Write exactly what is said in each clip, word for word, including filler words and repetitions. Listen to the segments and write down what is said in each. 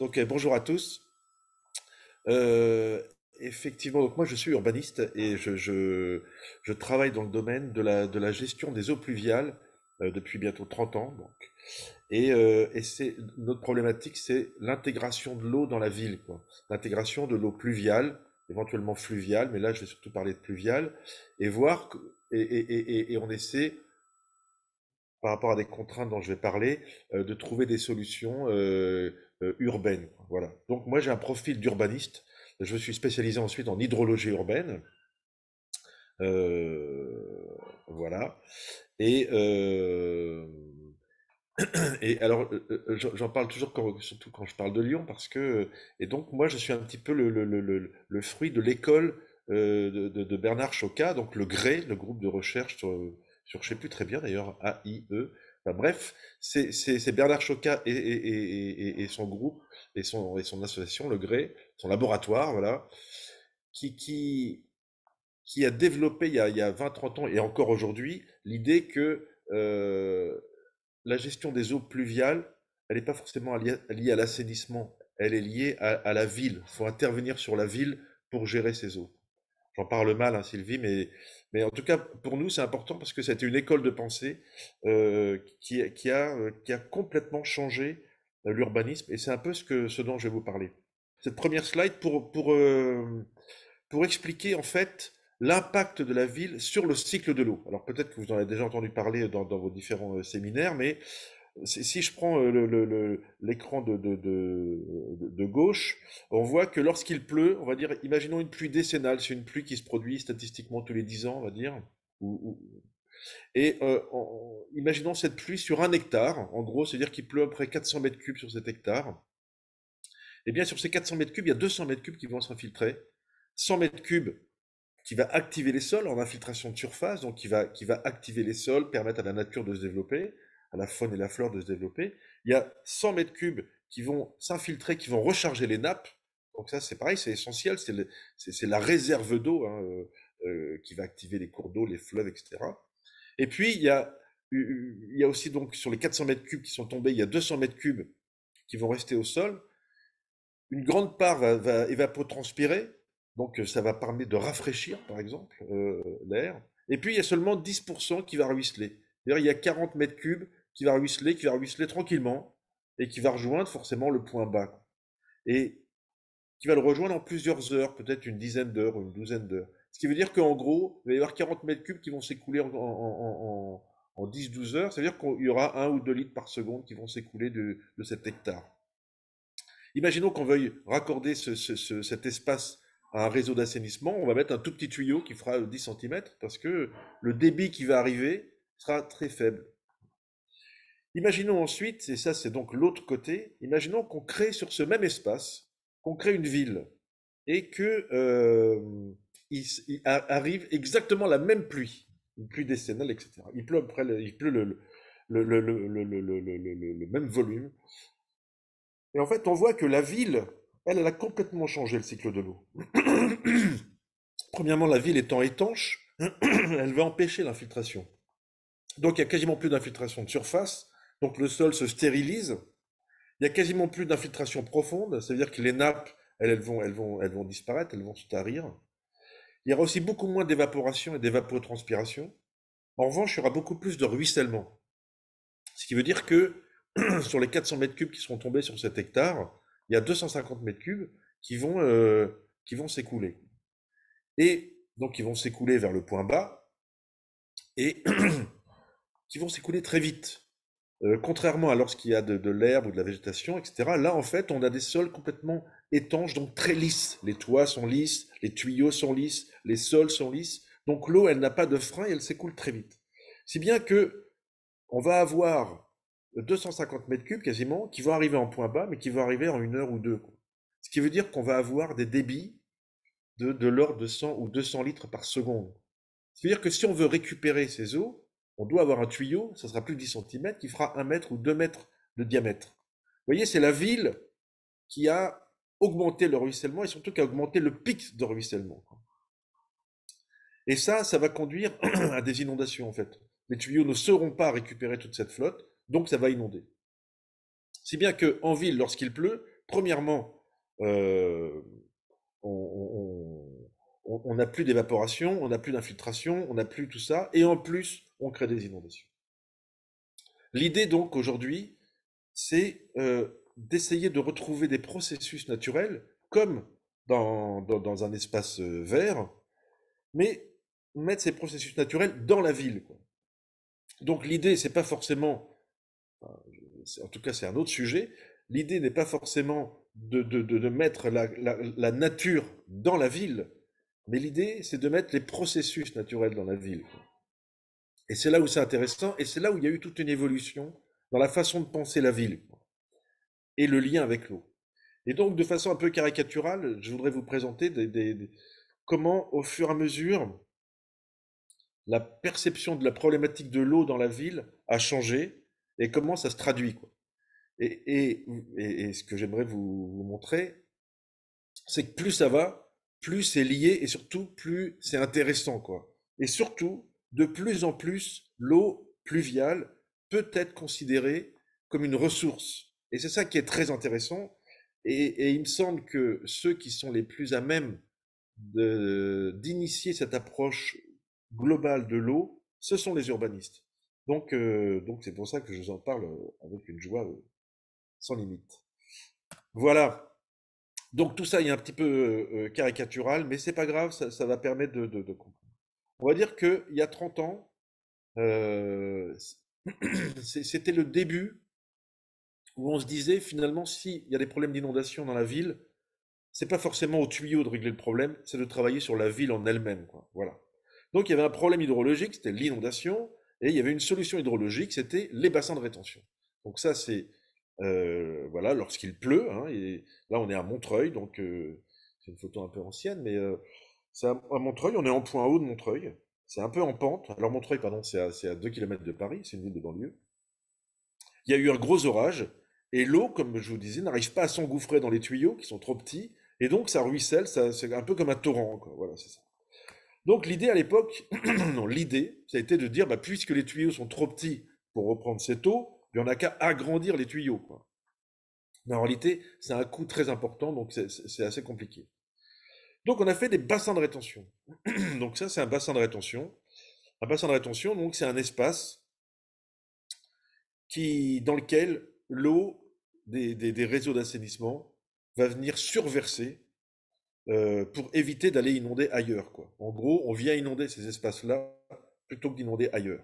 Donc, euh, bonjour à tous. Euh, Effectivement, donc moi je suis urbaniste et je, je, je travaille dans le domaine de la, de la gestion des eaux pluviales euh, depuis bientôt trente ans. Donc. Et, euh, et c'est, notre problématique, c'est l'intégration de l'eau dans la ville, quoi. L'intégration de l'eau pluviale, éventuellement fluviale, mais là je vais surtout parler de pluviale, et voir, que- et, et, et, et et on essaie par rapport à des contraintes dont je vais parler, euh, de trouver des solutions euh, euh, urbaines, quoi. Voilà. Donc moi j'ai un profil d'urbaniste. Je me suis spécialisé ensuite en hydrologie urbaine. Euh, voilà. Et, euh, et alors euh, euh, j'en j'en parle toujours quand- surtout quand je parle de Lyon parce que et donc moi je suis un petit peu le, le, le, le- le fruit de l'école euh, de, de- de Bernard Chocat, donc le GRÉ, le groupe de recherche sur, sur je sais plus très bien d'ailleurs, A I E. Enfin, bref, c'est c'est- c'est Bernard Chocat et, et, et, et- et son groupe et son, et son association, le GRÉ, son laboratoire, voilà, qui, qui, qui a développé il y a, il y a vingt trente ans et encore aujourd'hui l'idée que euh, la gestion des eaux pluviales, elle n'est pas forcément liée, liée à l'assainissement, elle est liée à, à la ville. Il faut intervenir sur la ville pour gérer ces eaux. J'en parle mal, hein, Sylvie, mais, mais en tout cas, pour nous, c'est important parce que c'était une école de pensée euh, qui, qui a, euh, qui a complètement changé euh, l'urbanisme, et c'est un peu ce que, ce dont je vais vous parler. Cette première slide pour, pour, euh, pour expliquer en fait l'impact de la ville sur le cycle de l'eau. Alors peut-être que vous en avez déjà entendu parler dans, dans vos différents euh, séminaires, mais si si je prends euh, le- le- le- l'écran de, de, de, de- de gauche, on voit que lorsqu'il pleut, on va dire, imaginons une pluie décennale, c'est une pluie qui se produit statistiquement tous les dix ans, on va dire, ou- ou- et euh, en- imaginons cette pluie sur un hectare, en gros, c'est-à-dire qu'il pleut à peu près quatre cents mètres cubes sur cet hectare. Et bien sur ces quatre cents mètres cubes, il y a deux cents mètres cubes qui vont s'infiltrer, cent mètres cubes qui va activer les sols en infiltration de surface, donc qui va, qui va activer les sols, permettre à la nature de se développer, à la faune et la flore de se développer. Il y a cent mètres cubes qui vont s'infiltrer, qui vont recharger les nappes. Donc ça, c'est pareil, c'est essentiel, c'est le- c'est- c'est la réserve d'eau, hein, euh, euh, qui va activer les cours d'eau, les fleuves, et cetera. Et puis, il y a, il y a aussi donc sur les quatre cents mètres cubes qui sont tombés, il y a deux cents mètres cubes qui vont rester au sol. Une grande part va, va évapotranspirer, donc euh, ça va permettre de rafraîchir, par exemple, euh, l'air. Et puis il y a seulement dix pour cent qui va ruisseler. C'est-à-dire il y a quarante mètres cubes qui va ruisseler, qui va ruisseler tranquillement, et qui va rejoindre forcément le point bas. Et qui va le rejoindre en plusieurs heures, peut-être une dizaine d'heures ou une douzaine d'heures. Ce qui veut dire qu'en gros, il va y avoir quarante mètres cubes qui vont s'écouler en, en, en, en, en dix douze heures. C'est-à-dire qu'il y aura un ou deux litres par seconde qui vont s'écouler de, de cet hectare. Imaginons qu'on veuille raccorder ce- ce- ce- cet espace à un réseau d'assainissement, on va mettre un tout petit tuyau qui fera dix centimètres parce que le débit qui va arriver sera très faible. Imaginons ensuite, et ça c'est donc l'autre côté, imaginons qu'on crée sur ce même espace, qu'on crée une ville et que euh, il, s- il a- arrive exactement la même pluie, une pluie décennale, et cetera. Il pleut, à peu près le- il pleut le, le, le, le, le, le, le, le, le- le même volume. Et en fait, on voit que la ville, elle, elle a complètement changé le cycle de l'eau. Premièrement, la ville étant étanche, elle va empêcher l'infiltration. Donc il y a quasiment plus d'infiltration de surface, donc le sol se stérilise. Il y a quasiment plus d'infiltration profonde, c'est-à-dire que les nappes, elles, elles vont, elles vont, elles vont disparaître, elles vont se tarir. Il y aura aussi beaucoup moins d'évaporation et d'évapotranspiration. En revanche, il y aura beaucoup plus de ruissellement. Ce qui veut dire que sur les quatre cents mètres cubes qui seront tombés sur cet hectare, il y a deux cent cinquante mètres cubes qui vont, euh, qui vont s'écouler. Et donc, ils vont s'écouler vers le point bas et qui vont s'écouler très vite. Euh, contrairement à lorsqu'il y a de, de l'herbe ou de la végétation, et cetera, là, en fait, on a des sols complètement étanches, donc très lisses. Les toits sont lisses, les tuyaux sont lisses, les sols sont lisses. Donc, l'eau, elle n'a pas de frein et elle s'écoule très vite. Si bien que on va avoir deux cent cinquante mètres cubes quasiment qui vont arriver en point bas, mais qui vont arriver en une heure ou deux. Ce qui veut dire qu'on va avoir des débits de, de l'ordre de cent ou deux cents litres par seconde. C'est-à-dire que si on veut récupérer ces eaux, on doit avoir un tuyau, ça sera plus de dix centimètres, qui fera un mètre ou deux mètres de diamètre. Vous voyez, c'est la ville qui a augmenté le ruissellement et surtout qui a augmenté le pic de ruissellement. Et ça, ça va conduire à des inondations en fait. Les tuyaux ne sauront pas récupérer toute cette flotte, donc ça va inonder. Si bien qu'en ville, lorsqu'il pleut, premièrement, euh, on on- on n'a plus d'évaporation, on n'a plus d'infiltration, on n'a plus tout ça, et en plus, on crée des inondations. L'idée donc aujourd'hui, c'est euh, d'essayer de retrouver des processus naturels, comme dans, dans- dans un espace euh, vert, mais mettre ces processus naturels dans la ville, quoi. Donc l'idée, c'est pas forcément, c'est- en tout cas c'est un autre sujet, l'idée n'est pas forcément de, de- de- de mettre la, la- la nature dans la ville, mais l'idée, c'est de mettre les processus naturels dans la ville, quoi. Et c'est là où c'est intéressant, et c'est là où il y a eu toute une évolution dans la façon de penser la ville, quoi, et le lien avec l'eau. Et donc, de façon un peu caricaturale, je voudrais vous présenter des- des- des- comment, au fur et à mesure, la perception de la problématique de l'eau dans la ville a changé et comment ça se traduit, quoi. Et, et- et- et ce que j'aimerais vous, vous montrer, c'est que plus ça va, plus c'est lié et surtout plus c'est intéressant, quoi. Et surtout, de plus en plus, l'eau pluviale peut être considérée comme une ressource. Et c'est ça qui est très intéressant. Et, et il me semble que ceux qui sont les plus à même de- d'initier cette approche globale de l'eau, ce sont les urbanistes. Donc, euh, donc c'est pour ça que je vous en parle euh, avec une joie euh, sans limite. Voilà. Donc tout ça est un petit peu euh, euh, caricatural, mais c'est pas grave, ça, ça va permettre de, de- de comprendre. On va dire qu'il y a trente ans, euh, c'est- c'était le début où on se disait finalement s'il y a des problèmes d'inondation dans la ville, c'est pas forcément au tuyau de régler le problème, c'est de travailler sur la ville en elle-même, quoi. Voilà. Donc il y avait un problème hydrologique, c'était l'inondation, et il y avait une solution hydrologique, c'était les bassins de rétention. Donc ça, c'est euh, voilà, lorsqu'il pleut, hein, et là on est à Montreuil, donc euh, c'est une photo un peu ancienne, mais euh, c'est à, à Montreuil, on est en point haut de Montreuil, c'est un peu en pente. Alors Montreuil, pardon, c'est à, c'est à deux kilomètres de Paris, c'est une ville de banlieue. Il y a eu un gros orage, et l'eau, comme je vous disais, n'arrive pas à s'engouffrer dans les tuyaux qui sont trop petits, et donc ça ruisselle, ça, c'est un peu comme un torrent, quoi. Voilà, c'est ça. Donc l'idée à l'époque, non, l'idée, ça a été de dire, bah, puisque les tuyaux sont trop petits pour reprendre cette eau, il n'y en a qu'à agrandir les tuyaux, quoi. Mais en réalité, c'est un coût très important, donc c'est c'est assez compliqué. Donc on a fait des bassins de rétention. Donc ça, c'est un bassin de rétention. Un bassin de rétention, donc c'est un espace qui, dans lequel l'eau des, des- des réseaux d'assainissement va venir surverser euh, pour éviter d'aller inonder ailleurs, quoi. En gros, on vient inonder ces espaces-là plutôt que d'inonder ailleurs.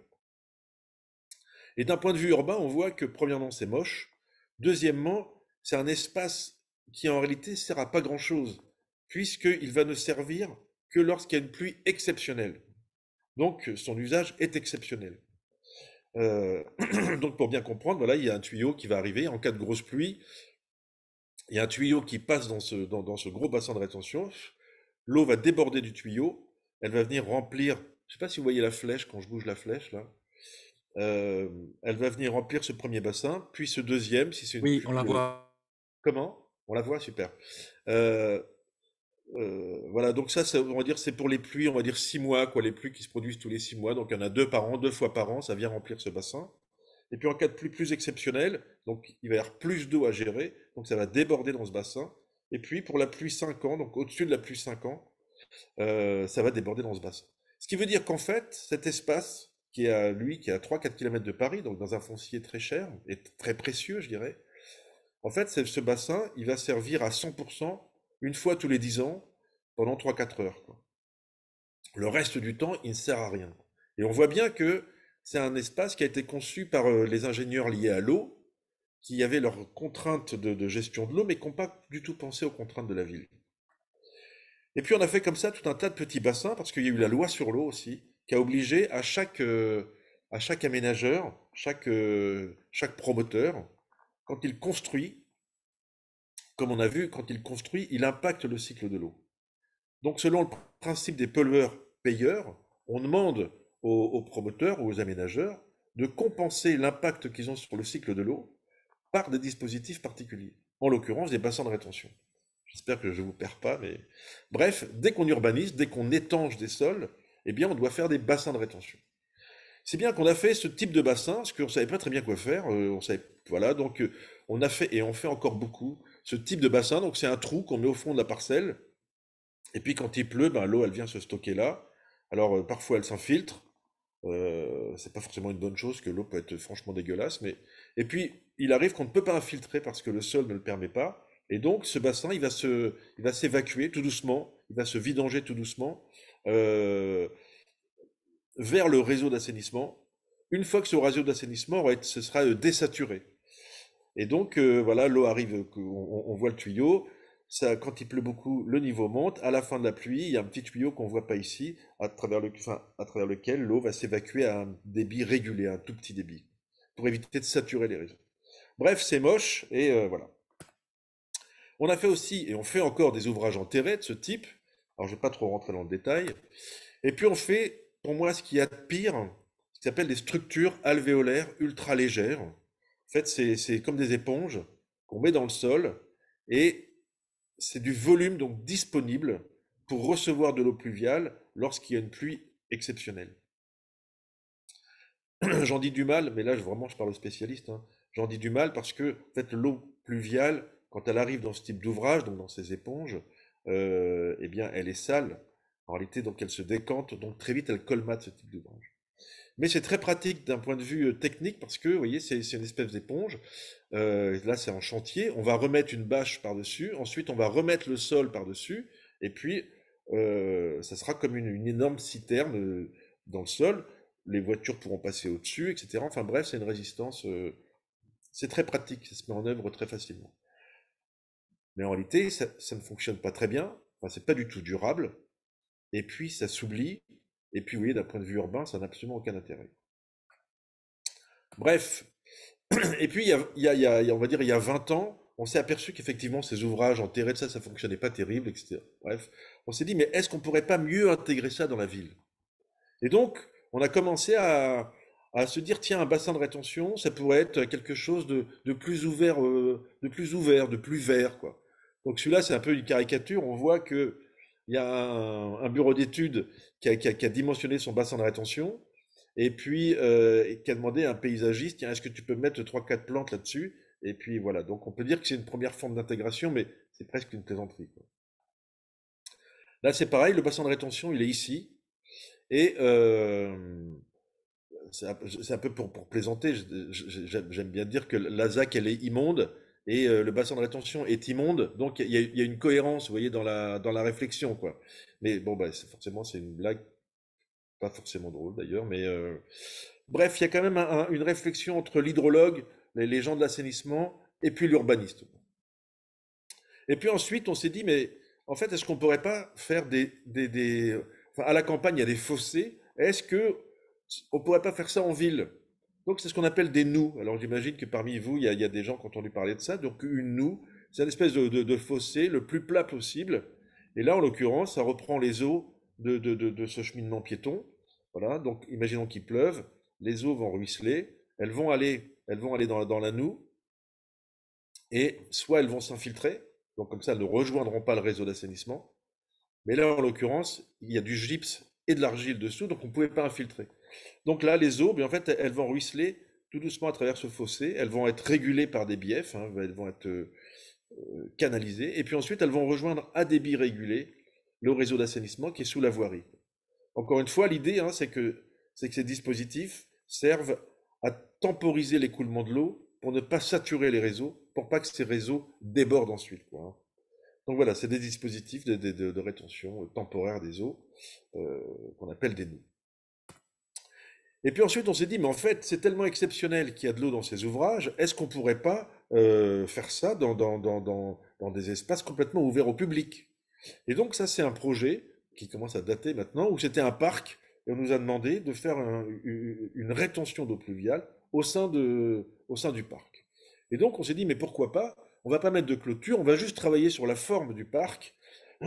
Et d'un point de vue urbain, on voit que premièrement, c'est moche. Deuxièmement, c'est un espace qui en réalité sert à pas grand-chose, puisqu'il va ne servir que lorsqu'il y a une pluie exceptionnelle. Donc son usage est exceptionnel. Euh, donc pour bien comprendre, voilà, il y a un tuyau qui va arriver en cas de grosse pluie. Il y a un tuyau qui passe dans ce, dans, dans ce gros bassin de rétention. L'eau va déborder du tuyau. Elle va venir remplir. Je ne sais pas si vous voyez la flèche quand je bouge la flèche là. Euh, elle va venir remplir ce premier bassin, puis ce deuxième, si c'est une Oui, on la pluie. euh, voit. Comment? On la voit, super. Euh, euh, voilà, donc ça, ça, on va dire, c'est pour les pluies, on va dire six mois, quoi, les pluies qui se produisent tous les six mois. Donc il y en a deux par an, deux fois par an, ça vient remplir ce bassin. Et puis en cas de pluie plus exceptionnelle, donc il va y avoir plus d'eau à gérer, donc ça va déborder dans ce bassin. Et puis pour la pluie cinq ans, donc au-dessus de la pluie cinq ans, euh, ça va déborder dans ce bassin. Ce qui veut dire qu'en fait, cet espace, qui est à lui, qui est à trois quatre kilomètres de Paris, donc dans un foncier très cher et très précieux, je dirais, en fait, c'est- ce bassin, il va servir à cent pour cent une fois tous les dix ans pendant trois quatre heures, quoi. Le reste du temps, il ne sert à rien. Et on voit bien que c'est un espace qui a été conçu par euh, les ingénieurs liés à l'eau, qui avaient leurs contraintes de, de gestion de l'eau, mais qui n'ont pas du tout pensé aux contraintes de la ville. Et puis on a fait comme ça tout un tas de petits bassins, parce qu'il y a eu la loi sur l'eau aussi, qui a obligé à chaque, euh, à chaque aménageur, chaque, euh, chaque promoteur, quand il construit, comme on a vu, quand il construit, il impacte le cycle de l'eau. Donc selon le principe des pollueurs-payeurs, on demande aux, aux promoteurs ou aux aménageurs de compenser l'impact qu'ils ont sur le cycle de l'eau par des dispositifs particuliers, en l'occurrence des bassins de rétention. J'espère que je ne vous perds pas, mais bref, dès qu'on urbanise, dès qu'on étanche des sols, eh bien on doit faire des bassins de rétention. C'est bien qu'on a fait ce type de bassin, parce qu'on ne savait pas très bien quoi faire. Euh, on savait, voilà, donc euh, on a fait, et on fait encore beaucoup, ce type de bassin. Donc c'est un trou qu'on met au fond de la parcelle. Et puis quand il pleut, ben, l'eau, elle vient se stocker là. Alors euh, parfois elle s'infiltre. Euh, c'est pas forcément une bonne chose, que l'eau peut être franchement dégueulasse. Mais... Et puis il arrive qu'on ne peut pas infiltrer parce que le sol ne le permet pas. Et donc ce bassin, il va se, il va s'évacuer tout doucement. Il va se vidanger tout doucement. euh, Vers le réseau d'assainissement. Une fois que ce réseau d'assainissement aura été- ce sera euh, désaturé. Et donc, euh, voilà, l'eau arrive, euh, on, on voit le tuyau. Ça, quand il pleut beaucoup, le niveau monte. À la fin de la pluie, il y a un petit tuyau qu'on ne voit pas ici, à travers, le, enfin, à travers lequel l'eau va s'évacuer à un débit régulé, un tout petit débit, pour éviter de saturer les réseaux. Bref, c'est moche, et euh, voilà. On a fait aussi, et on fait encore des ouvrages en terret de ce type. Alors, je ne vais pas trop rentrer dans le détail. Et puis, on fait, pour moi, ce qu'il y a de pire, ce qui s'appelle des structures alvéolaires ultra légères. En fait, c'est c'est comme des éponges qu'on met dans le sol, et c'est du volume donc disponible pour recevoir de l'eau pluviale lorsqu'il y a une pluie exceptionnelle. J'en dis du mal, mais là je- vraiment je parle aux spécialistes, hein. J'en dis du mal parce que en fait, l'eau pluviale, quand elle arrive dans ce type d'ouvrage, donc dans ces éponges, euh, eh bien elle est sale. En réalité, donc elle se décante, donc très vite elle colmate ce type d'ouvrage. Mais c'est très pratique d'un point de vue euh, technique parce que, vous voyez, c'est c'est une espèce d'éponge. Euh, là, c'est en chantier. On va remettre une bâche par-dessus. Ensuite, on va remettre le sol par-dessus. Et puis, euh, ça sera comme une, une énorme citerne euh, dans le sol. Les voitures pourront passer au-dessus, et cetera. Enfin bref, c'est une résistance. Euh, c'est très pratique. Ça se met en œuvre très facilement. Mais en réalité, ça, ça ne fonctionne pas très bien. Enfin, c'est pas du tout durable. Et puis, ça s'oublie. Et puis, vous voyez, d'un point de vue urbain, ça n'a absolument aucun intérêt. Bref, et puis, il y a, il y a- il y a- il y a- on va dire, il y a vingt ans, on s'est aperçu qu'effectivement, ces ouvrages enterrés de ça, ça fonctionnait pas terrible, et cetera. Bref, on s'est dit, mais est-ce qu'on pourrait pas mieux intégrer ça dans la ville? Et donc, on a commencé à, à se dire, tiens, un bassin de rétention, ça pourrait être quelque chose de, de plus ouvert, euh, de plus ouvert, de plus vert, quoi. Donc celui-là, c'est un peu une caricature. On voit que il y a un, un bureau d'études qui a, qui a- qui a dimensionné son bassin de rétention, et puis euh, et qui a demandé à un paysagiste, tiens, est-ce que tu peux mettre trois, quatre plantes là-dessus? Et puis voilà. Donc on peut dire que c'est une première forme d'intégration, mais c'est presque une plaisanterie, quoi. Là, c'est pareil, le bassin de rétention, il est ici. Et euh, c'est un, c'est un peu pour, pour plaisanter. je- je- J'aime j'aime bien dire que la Z A C, elle est immonde et euh, le bassin de rétention est immonde. Donc il y a, il y a une cohérence, vous voyez, dans la, dans la réflexion, quoi. Mais bon, bah, c'est- forcément, c'est une blague, pas forcément drôle d'ailleurs. Mais euh, bref, il y a quand même un- un- une réflexion entre l'hydrologue, les, les gens de l'assainissement et puis l'urbaniste. Et puis ensuite, on s'est dit, mais en fait, est-ce qu'on pourrait pas faire des, des, des- enfin, à la campagne, il y a des fossés. Est-ce que on pourrait pas faire ça en ville? Donc, c'est ce qu'on appelle des noues. Alors, j'imagine que parmi vous, il y a, il y a des gens qui ont entendu parler de ça. Donc, une noue, c'est une espèce de, de- de fossé le plus plat possible. Et là, en l'occurrence, ça reprend les eaux de, de- de- de ce cheminement piéton. Voilà. Donc, imaginons qu'il pleuve. Les eaux vont ruisseler. Elles vont aller, elles vont aller dans, dans la noue. Et soit elles vont s'infiltrer, donc comme ça elles ne rejoindront pas le réseau d'assainissement, mais là en l'occurrence il y a du gypse et de l'argile dessous, donc on ne pouvait pas infiltrer. Donc là les eaux, bien, en fait elles vont ruisseler tout doucement à travers ce fossé, elles vont être régulées par des biefs, hein, elles vont être euh, canalisées, et puis ensuite elles vont rejoindre à débit régulé le réseau d'assainissement qui est sous la voirie. Encore une fois, l'idée, hein, c'est que, c'est que ces dispositifs servent à temporiser l'écoulement de l'eau pour ne pas saturer les réseaux, pour pas que ces réseaux débordent ensuite, quoi, hein. Donc voilà, c'est des dispositifs de, de- de- de rétention euh, temporaire des eaux euh, qu'on appelle des nœuds. Et puis ensuite, on s'est dit, mais en fait, c'est tellement exceptionnel qu'il y a de l'eau dans ces ouvrages, est-ce qu'on pourrait pas euh, faire ça dans, dans, dans, dans, dans des espaces complètement ouverts au public? Et donc ça, c'est un projet qui commence à dater maintenant, où c'était un parc, et on nous a demandé de faire un- une une rétention d'eau pluviale au sein de, au sein du parc. Et donc on s'est dit, mais pourquoi pas? On va pas mettre de clôture, on va juste travailler sur la forme du parc.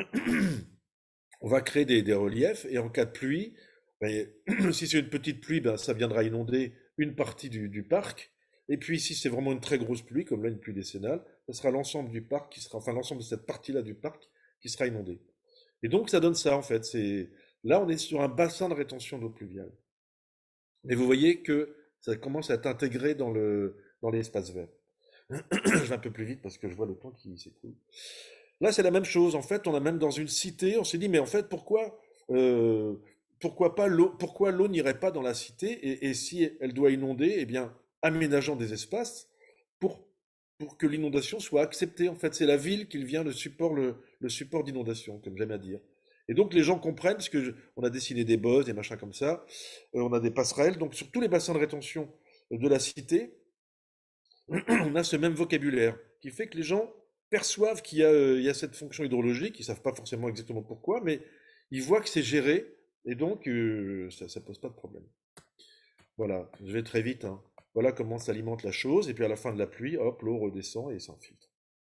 On va créer des, des reliefs, et en cas de pluie, ben, si c'est une petite pluie, ben, ça viendra inonder une partie du, du parc. Et puis si c'est vraiment une très grosse pluie, comme là une pluie décennale, ce sera l'ensemble du parc qui sera, enfin l'ensemble de cette partie-là du parc qui sera inondée. Et donc ça donne ça en fait. C'est là on est sur un bassin de rétention d'eau pluviale. Et vous voyez que ça commence à être intégré dans le dans l'espace vert. Je vais un peu plus vite parce que je vois le temps qui s'écoule. Là, c'est la même chose. En fait, on a même dans une cité, on s'est dit, mais en fait, pourquoi, euh, pourquoi pas l'eau, pourquoi l'eau n'irait pas dans la cité et, et si elle doit inonder, eh bien, aménageant des espaces pour, pour que l'inondation soit acceptée. En fait, c'est la ville qui vient le support, le, le support d'inondation, comme j'aime à dire. Et donc, les gens comprennent, parce que je- on a dessiné des bosses, des machins comme ça, euh, on a des passerelles. Donc, sur tous les bassins de rétention de la cité, on a ce même vocabulaire qui fait que les gens perçoivent qu'il y a, euh, il y a cette fonction hydrologique, ils ne savent pas forcément exactement pourquoi, mais ils voient que c'est géré et donc euh, ça ne pose pas de problème. Voilà, je vais très vite, hein. Voilà comment s'alimente la chose, et puis à la fin de la pluie, hop, l'eau redescend et s'infiltre.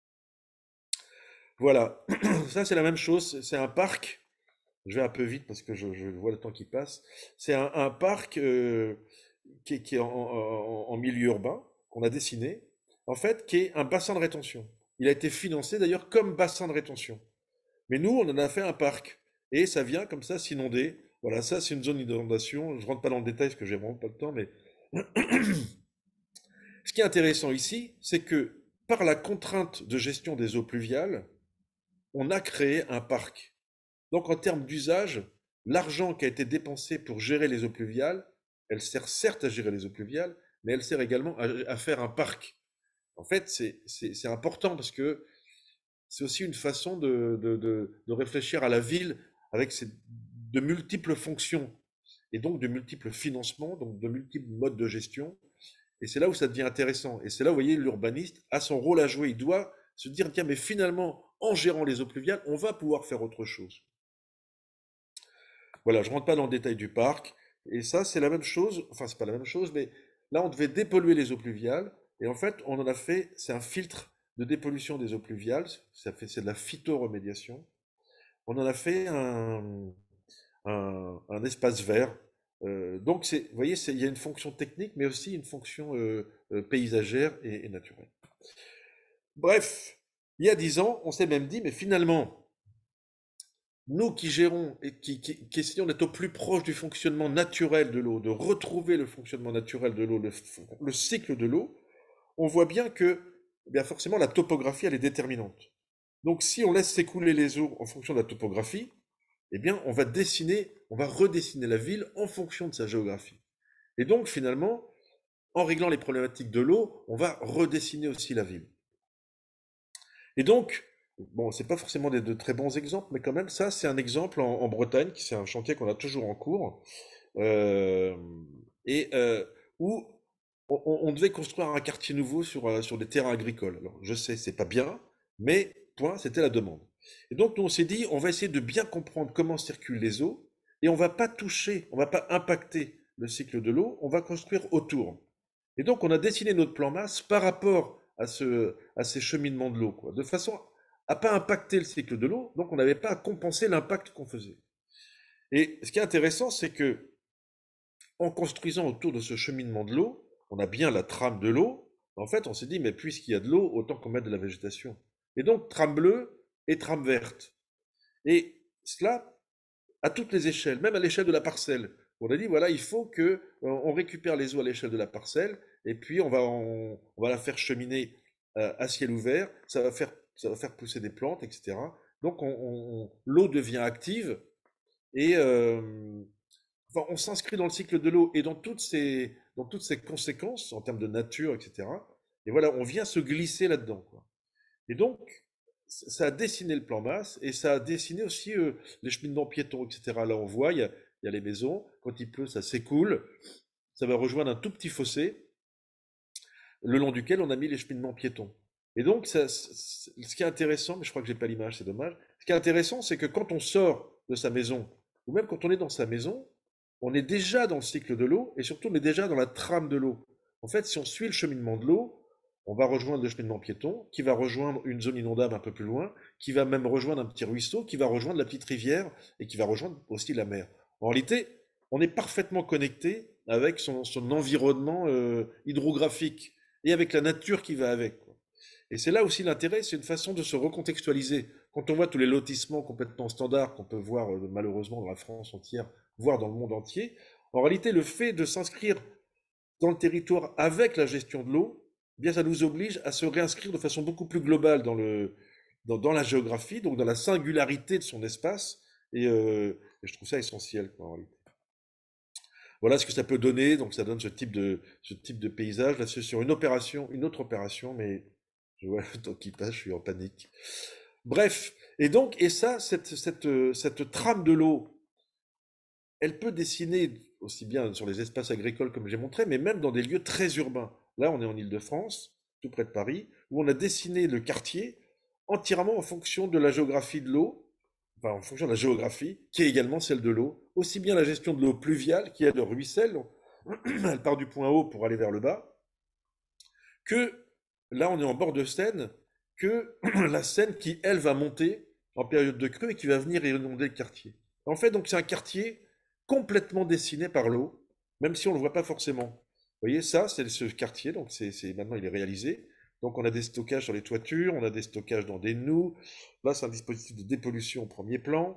Voilà, ça c'est la même chose, c'est un parc, je vais un peu vite parce que je, je vois le temps qui passe, c'est un, un parc euh, qui est, qui est en, en- en milieu urbain, qu'on a dessiné, en fait, qui est un bassin de rétention. Il a été financé d'ailleurs comme bassin de rétention. Mais nous, on en a fait un parc. Et ça vient comme ça s'inonder. Voilà, ça c'est une zone d'inondation. Je rentre pas dans le détail parce que j'ai vraiment pas le temps, mais ce qui est intéressant ici, c'est que par la contrainte de gestion des eaux pluviales, on a créé un parc. Donc en termes d'usage, l'argent qui a été dépensé pour gérer les eaux pluviales, elle sert certes à gérer les eaux pluviales, mais elle sert également à, à faire un parc. En fait, c'est c'est- c'est important parce que c'est aussi une façon de, de- de- de réfléchir à la ville avec ses, de multiples fonctions et donc de multiples financements, donc de multiples modes de gestion. Et c'est là où ça devient intéressant. Et c'est là où, vous voyez, l'urbaniste a son rôle à jouer. Il doit se dire, tiens, mais finalement, en gérant les eaux pluviales, on va pouvoir faire autre chose. Voilà, je ne rentre pas dans le détail du parc. Et ça, c'est la même chose. Enfin, c'est pas la même chose, mais là, on devait dépolluer les eaux pluviales. Et en fait, on en a fait, c'est un filtre de dépollution des eaux pluviales. Ça fait, c'est de la phytoremédiation. On en a fait un, un- un espace vert. Euh, donc, c'est, vous voyez, c'est- il y a une fonction technique, mais aussi une fonction euh, euh, paysagère et, et naturelle. Bref, il y a dix ans, on s'est même dit, mais finalement, nous qui gérons et qui, qui- qui essayons d'être au plus proche du fonctionnement naturel de l'eau, de retrouver le fonctionnement naturel de l'eau, le, le cycle de l'eau, on voit bien que, eh bien forcément, la topographie, elle est déterminante. Donc, si on laisse s'écouler les eaux en fonction de la topographie, eh bien, on va dessiner, on va redessiner la ville en fonction de sa géographie. Et donc, finalement, en réglant les problématiques de l'eau, on va redessiner aussi la ville. Et donc, bon, c'est pas forcément des, de très bons exemples, mais quand même, ça, c'est un exemple en, en Bretagne, qui c'est un chantier qu'on a toujours en cours, euh, et euh, où on, on devait construire un quartier nouveau sur, euh, sur des terrains agricoles. Alors, je sais, c'est pas bien, mais point, c'était la demande. Et donc, nous, on s'est dit, on va essayer de bien comprendre comment circulent les eaux, et on va pas toucher, on va pas impacter le cycle de l'eau, on va construire autour. Et donc, on a dessiné notre plan masse par rapport à, ce, à ces cheminements de l'eau, quoi, de façon à pas impacter le cycle de l'eau, donc on n'avait pas à compenser l'impact qu'on faisait. Et ce qui est intéressant, c'est que en construisant autour de ce cheminement de l'eau, on a bien la trame de l'eau. En fait, on s'est dit, mais puisqu'il y a de l'eau, autant qu'on mette de la végétation. Et donc, trame bleue et trame verte. Et cela à toutes les échelles, même à l'échelle de la parcelle. On a dit, voilà, il faut que euh, on récupère les eaux à l'échelle de la parcelle, et puis on va, en- on va la faire cheminer euh, à ciel ouvert, ça va faire, ça va faire pousser des plantes, et cetera. Donc on- on- l'eau devient active, et euh, enfin, on s'inscrit dans le cycle de l'eau et dans toutes ses, dans toutes ses conséquences en termes de nature, et cetera. Et voilà, on vient se glisser là-dedans, quoi. Et donc, ça a dessiné le plan masse et ça a dessiné aussi euh, les cheminements piétons, et cetera. Là, on voit, il y a, il y a les maisons. Quand il pleut, ça s'écoule. Ça va rejoindre un tout petit fossé le long duquel on a mis les cheminements piétons. Et donc, ça, ce qui est intéressant, mais je crois que j'ai pas l'image, c'est dommage. Ce qui est intéressant, c'est que quand on sort de sa maison, ou même quand on est dans sa maison, on est déjà dans le cycle de l'eau et surtout on est déjà dans la trame de l'eau. En fait, si on suit le cheminement de l'eau, on va rejoindre le cheminement piéton, qui va rejoindre une zone inondable un peu plus loin, qui va même rejoindre un petit ruisseau, qui va rejoindre la petite rivière et qui va rejoindre aussi la mer. En réalité, on est parfaitement connecté avec son, son environnement euh, hydrographique et avec la nature qui va avec, quoi. Et c'est là aussi l'intérêt, c'est une façon de se recontextualiser. Quand on voit tous les lotissements complètement standards qu'on peut voir euh, malheureusement dans la France entière, voire dans le monde entier, en réalité, le fait de s'inscrire dans le territoire avec la gestion de l'eau, eh bien ça nous oblige à se réinscrire de façon beaucoup plus globale dans le, dans, dans la géographie, donc dans la singularité de son espace, et, euh, et je trouve ça essentiel, quoi, en réalité. Voilà ce que ça peut donner, donc ça donne ce type de, ce type de paysage. Là, c'est sur une opération, une autre opération, mais je vois le temps qui passe, je suis en panique. Bref, et donc, et ça, cette, cette, euh, cette trame de l'eau, elle peut dessiner aussi bien sur les espaces agricoles comme j'ai montré, mais même dans des lieux très urbains. Là, on est en Île-de-France, tout près de Paris, où on a dessiné le quartier entièrement en fonction de la géographie de l'eau, enfin en fonction de la géographie, qui est également celle de l'eau, aussi bien la gestion de l'eau pluviale, qui est le ruisselle, elle part du point haut pour aller vers le bas, que là, on est en bord de Seine, que la Seine qui, elle, va monter en période de crue et qui va venir inonder le quartier. En fait, donc c'est un quartier complètement dessiné par l'eau, même si on ne le voit pas forcément. Vous voyez, ça, c'est ce quartier, donc c'est c'est- maintenant il est réalisé. Donc on a des stockages sur les toitures, on a des stockages dans des noues. Là, c'est un dispositif de dépollution au premier plan.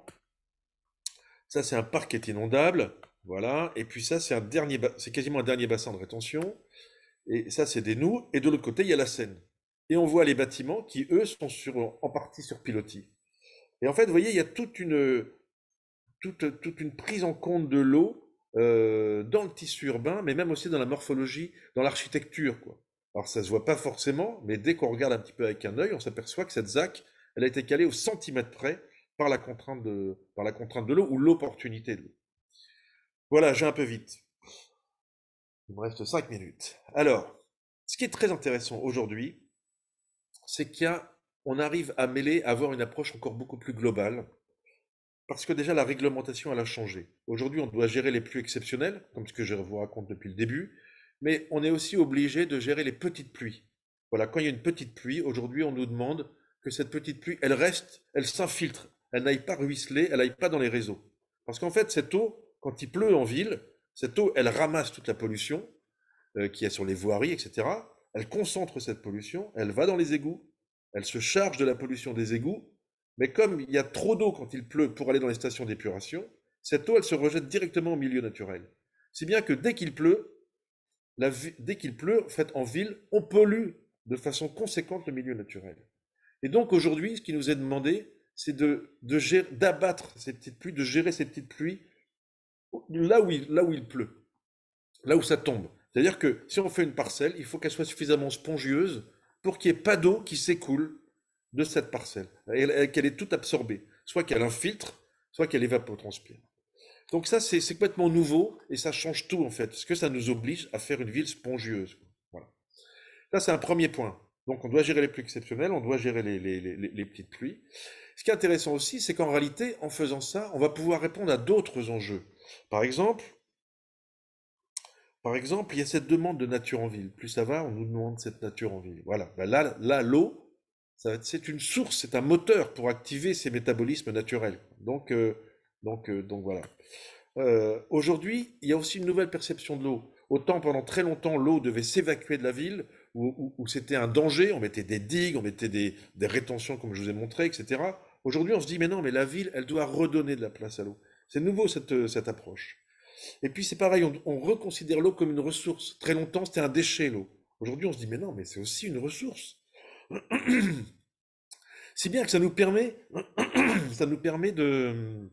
Ça, c'est un parc qui est inondable. Voilà. Et puis ça, c'est un dernier, ba- c'est quasiment un dernier bassin de rétention. Et ça, c'est des noues. Et de l'autre côté, il y a la Seine. Et on voit les bâtiments qui, eux, sont sur, en partie sur pilotis. Et en fait, vous voyez, il y a toute une, toute, toute une prise en compte de l'eau euh, dans le tissu urbain, mais même aussi dans la morphologie, dans l'architecture, quoi. Alors, ça se voit pas forcément, mais dès qu'on regarde un petit peu avec un œil, on s'aperçoit que cette ZAC, elle a été calée au centimètre près par la contrainte de, par la contrainte de l'eau ou l'opportunité de l'eau. Voilà, j'ai un peu vite. Il me reste cinq minutes. Alors, ce qui est très intéressant aujourd'hui, c'est qu'on arrive à mêler, à avoir une approche encore beaucoup plus globale, parce que déjà la réglementation, elle a changé. Aujourd'hui, on doit gérer les pluies exceptionnelles, comme ce que je vous raconte depuis le début, mais on est aussi obligé de gérer les petites pluies. Voilà, quand il y a une petite pluie, aujourd'hui, on nous demande que cette petite pluie, elle reste, elle s'infiltre, elle n'aille pas ruisseler, elle n'aille pas dans les réseaux. Parce qu'en fait, cette eau, quand il pleut en ville, cette eau, elle ramasse toute la pollution, euh, qu'il y a sur les voiries, et cetera. Elle concentre cette pollution, elle va dans les égouts, elle se charge de la pollution des égouts, mais comme il y a trop d'eau quand il pleut pour aller dans les stations d'épuration, cette eau, elle se rejette directement au milieu naturel. Si bien que dès qu'il pleut, la, dès qu'il pleut, en fait, en ville, on pollue de façon conséquente le milieu naturel. Et donc aujourd'hui, ce qui nous est demandé, c'est de, de d'abattre ces petites pluies, de gérer ces petites pluies là où il, là où il pleut, là où ça tombe. C'est-à-dire que si on fait une parcelle, il faut qu'elle soit suffisamment spongieuse pour qu'il n'y ait pas d'eau qui s'écoule de cette parcelle, qu'elle est toute absorbée, soit qu'elle infiltre, soit qu'elle évapotranspire. Donc ça, c'est complètement nouveau et ça change tout en fait, parce que ça nous oblige à faire une ville spongieuse. Voilà. Ça, c'est un premier point. Donc on doit gérer les pluies exceptionnelles, on doit gérer les, les, les, les petites pluies. Ce qui est intéressant aussi, c'est qu'en réalité, en faisant ça, on va pouvoir répondre à d'autres enjeux. Par exemple, par exemple, il y a cette demande de nature en ville. Plus ça va, on nous demande cette nature en ville. Voilà. Ben là, là, l'eau, c'est une source, c'est un moteur pour activer ces métabolismes naturels. Donc, euh, donc, euh, donc voilà. Euh, aujourd'hui, il y a aussi une nouvelle perception de l'eau. Autant pendant très longtemps, l'eau devait s'évacuer de la ville, où, où- où c'était un danger, on mettait des digues, on mettait des, des rétentions, comme je vous ai montré, et cetera. Aujourd'hui, on se dit, mais non, mais la ville, elle doit redonner de la place à l'eau. C'est nouveau cette, cette approche. Et puis c'est pareil, on, on reconsidère l'eau comme une ressource. Très longtemps, c'était un déchet, l'eau. Aujourd'hui, on se dit, mais non, mais c'est aussi une ressource. Si bien que ça nous permet, ça nous permet de,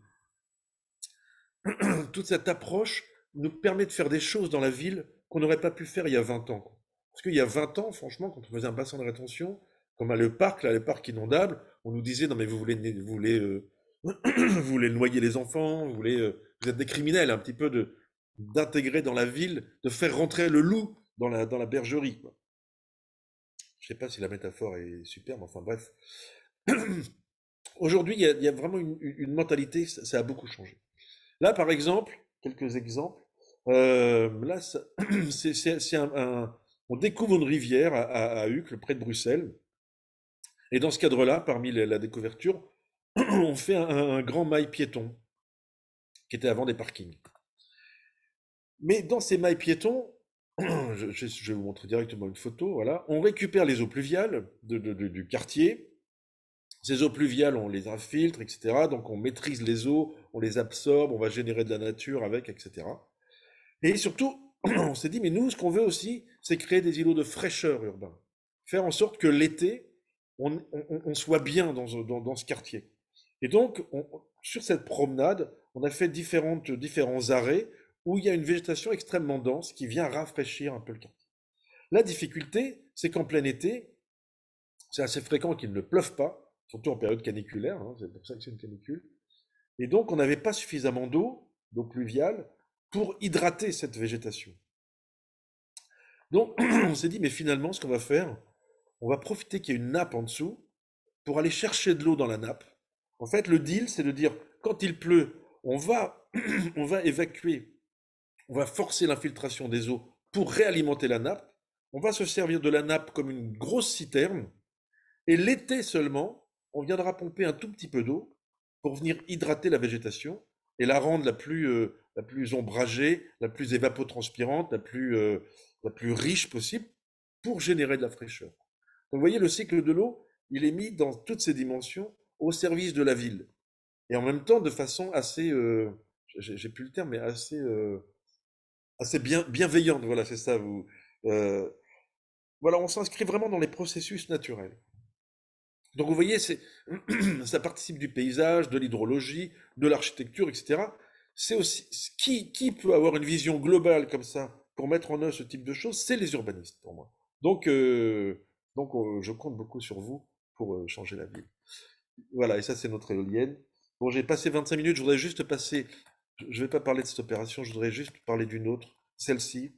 toute cette approche nous permet de faire des choses dans la ville qu'on n'aurait pas pu faire il y a vingt ans. Parce qu'il y a vingt ans, franchement, quand on faisait un bassin de rétention, comme à le parc, là, le parc inondable, on nous disait, non mais vous voulez, vous voulez, euh, vous voulez noyer les enfants, vous voulez, euh, vous êtes des criminels, un petit peu de d'intégrer dans la ville, de faire rentrer le loup dans la, dans la bergerie, quoi. Je sais pas si la métaphore est super, mais enfin bref. Aujourd'hui, il y a, il y a vraiment une, une mentalité, ça, ça a beaucoup changé. Là, par exemple, quelques exemples. Euh, là, ça- c'est, c'est- c'est un, un- on découvre une rivière à, à, à Uccle, près de Bruxelles. Et dans ce cadre-là, parmi les- la découverture, on fait un, un grand mail piéton qui était avant des parkings. Mais dans ces mailles piétons, je, je- je vais vous montrer directement une photo. Voilà, on récupère les eaux pluviales de- de- de- du quartier. Ces eaux pluviales, on les infiltre, et cetera. Donc on maîtrise les eaux, on les absorbe, on va générer de la nature avec, et cetera. Et surtout, on s'est dit, mais nous, ce qu'on veut aussi, c'est créer des îlots de fraîcheur urbains. Faire en sorte que l'été, on, on- on soit bien dans, ce- dans- dans ce quartier. Et donc, on- sur cette promenade, on a fait différentes, différents arrêts où il y a une végétation extrêmement dense qui vient rafraîchir un peu le quartier. La difficulté, c'est qu'en plein été, c'est assez fréquent qu'il ne pleuve pas, surtout en période caniculaire, hein, c'est pour ça que c'est une canicule. Et donc, on n'avait pas suffisamment d'eau, d'eau pluviale, pour hydrater cette végétation. Donc, on s'est dit, mais finalement, ce qu'on va faire, on va profiter qu'il y ait une nappe en dessous pour aller chercher de l'eau dans la nappe. En fait, le deal, c'est de dire, quand il pleut, on va, on va évacuer, on va forcer l'infiltration des eaux pour réalimenter la nappe. On va se servir de la nappe comme une grosse citerne. Et l'été seulement, on viendra pomper un tout petit peu d'eau pour venir hydrater la végétation et la rendre la plus, euh, la plus ombragée, la plus évapotranspirante, la plus, euh, la plus riche possible pour générer de la fraîcheur. Donc vous voyez, le cycle de l'eau, il est mis dans toutes ses dimensions au service de la ville. Et en même temps, de façon assez, euh, j'ai j'ai plus le terme, mais assez, euh, assez bien, bienveillante. Voilà, c'est ça. Vous, euh, voilà, on s'inscrit vraiment dans les processus naturels. Donc vous voyez, c'est, ça participe du paysage, de l'hydrologie, de l'architecture, et cetera. C'est aussi qui, qui peut avoir une vision globale comme ça pour mettre en œuvre ce type de choses, c'est les urbanistes pour moi. Donc, euh, donc euh, je compte beaucoup sur vous pour euh, changer la ville. Voilà, et ça c'est notre éolienne. Bon, j'ai passé vingt-cinq minutes, je voudrais juste passer, je ne vais pas parler de cette opération, je voudrais juste parler d'une autre, celle-ci.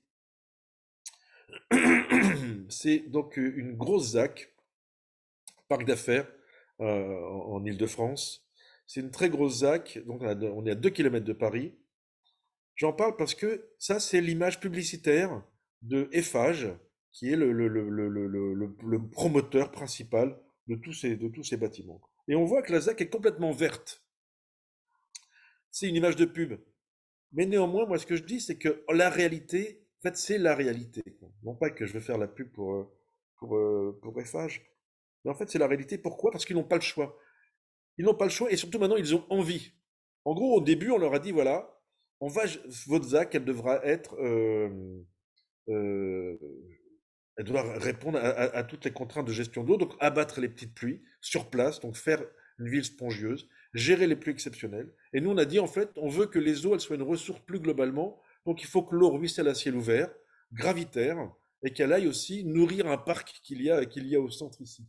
C'est donc euh, une grosse ZAC parc d'affaires euh, en, en Île-de-France. C'est une très grosse ZAC, donc on, a- on est à deux kilomètres de Paris. J'en parle parce que ça, c'est l'image publicitaire de Eiffage, qui est le, le- le- le- le- le- le- le promoteur principal de tous ces, de tous ces bâtiments. Et on voit que la ZAC est complètement verte. C'est une image de pub. Mais néanmoins, moi, ce que je dis, c'est que la réalité, en fait, c'est la réalité. Non pas que je veux faire la pub pour, euh, pour, euh, pour Eiffage, mais en fait, c'est la réalité. Pourquoi? Parce qu'ils n'ont pas le choix. Ils n'ont pas le choix et surtout maintenant, ils ont envie. En gros, au début, on leur a dit, voilà, on va, votre ZAC, elle devra être, euh, euh, elle doit répondre à, à- à toutes les contraintes de gestion d'eau, donc abattre les petites pluies sur place, donc faire une ville spongieuse, gérer les pluies exceptionnelles. Et nous, on a dit, en fait, on veut que les eaux, elles soient une ressource plus globalement, donc il faut que l'eau ruisselle à ciel ouvert, gravitaire, et qu'elle aille aussi nourrir un parc qu'il y a, qu'il y a au centre ici.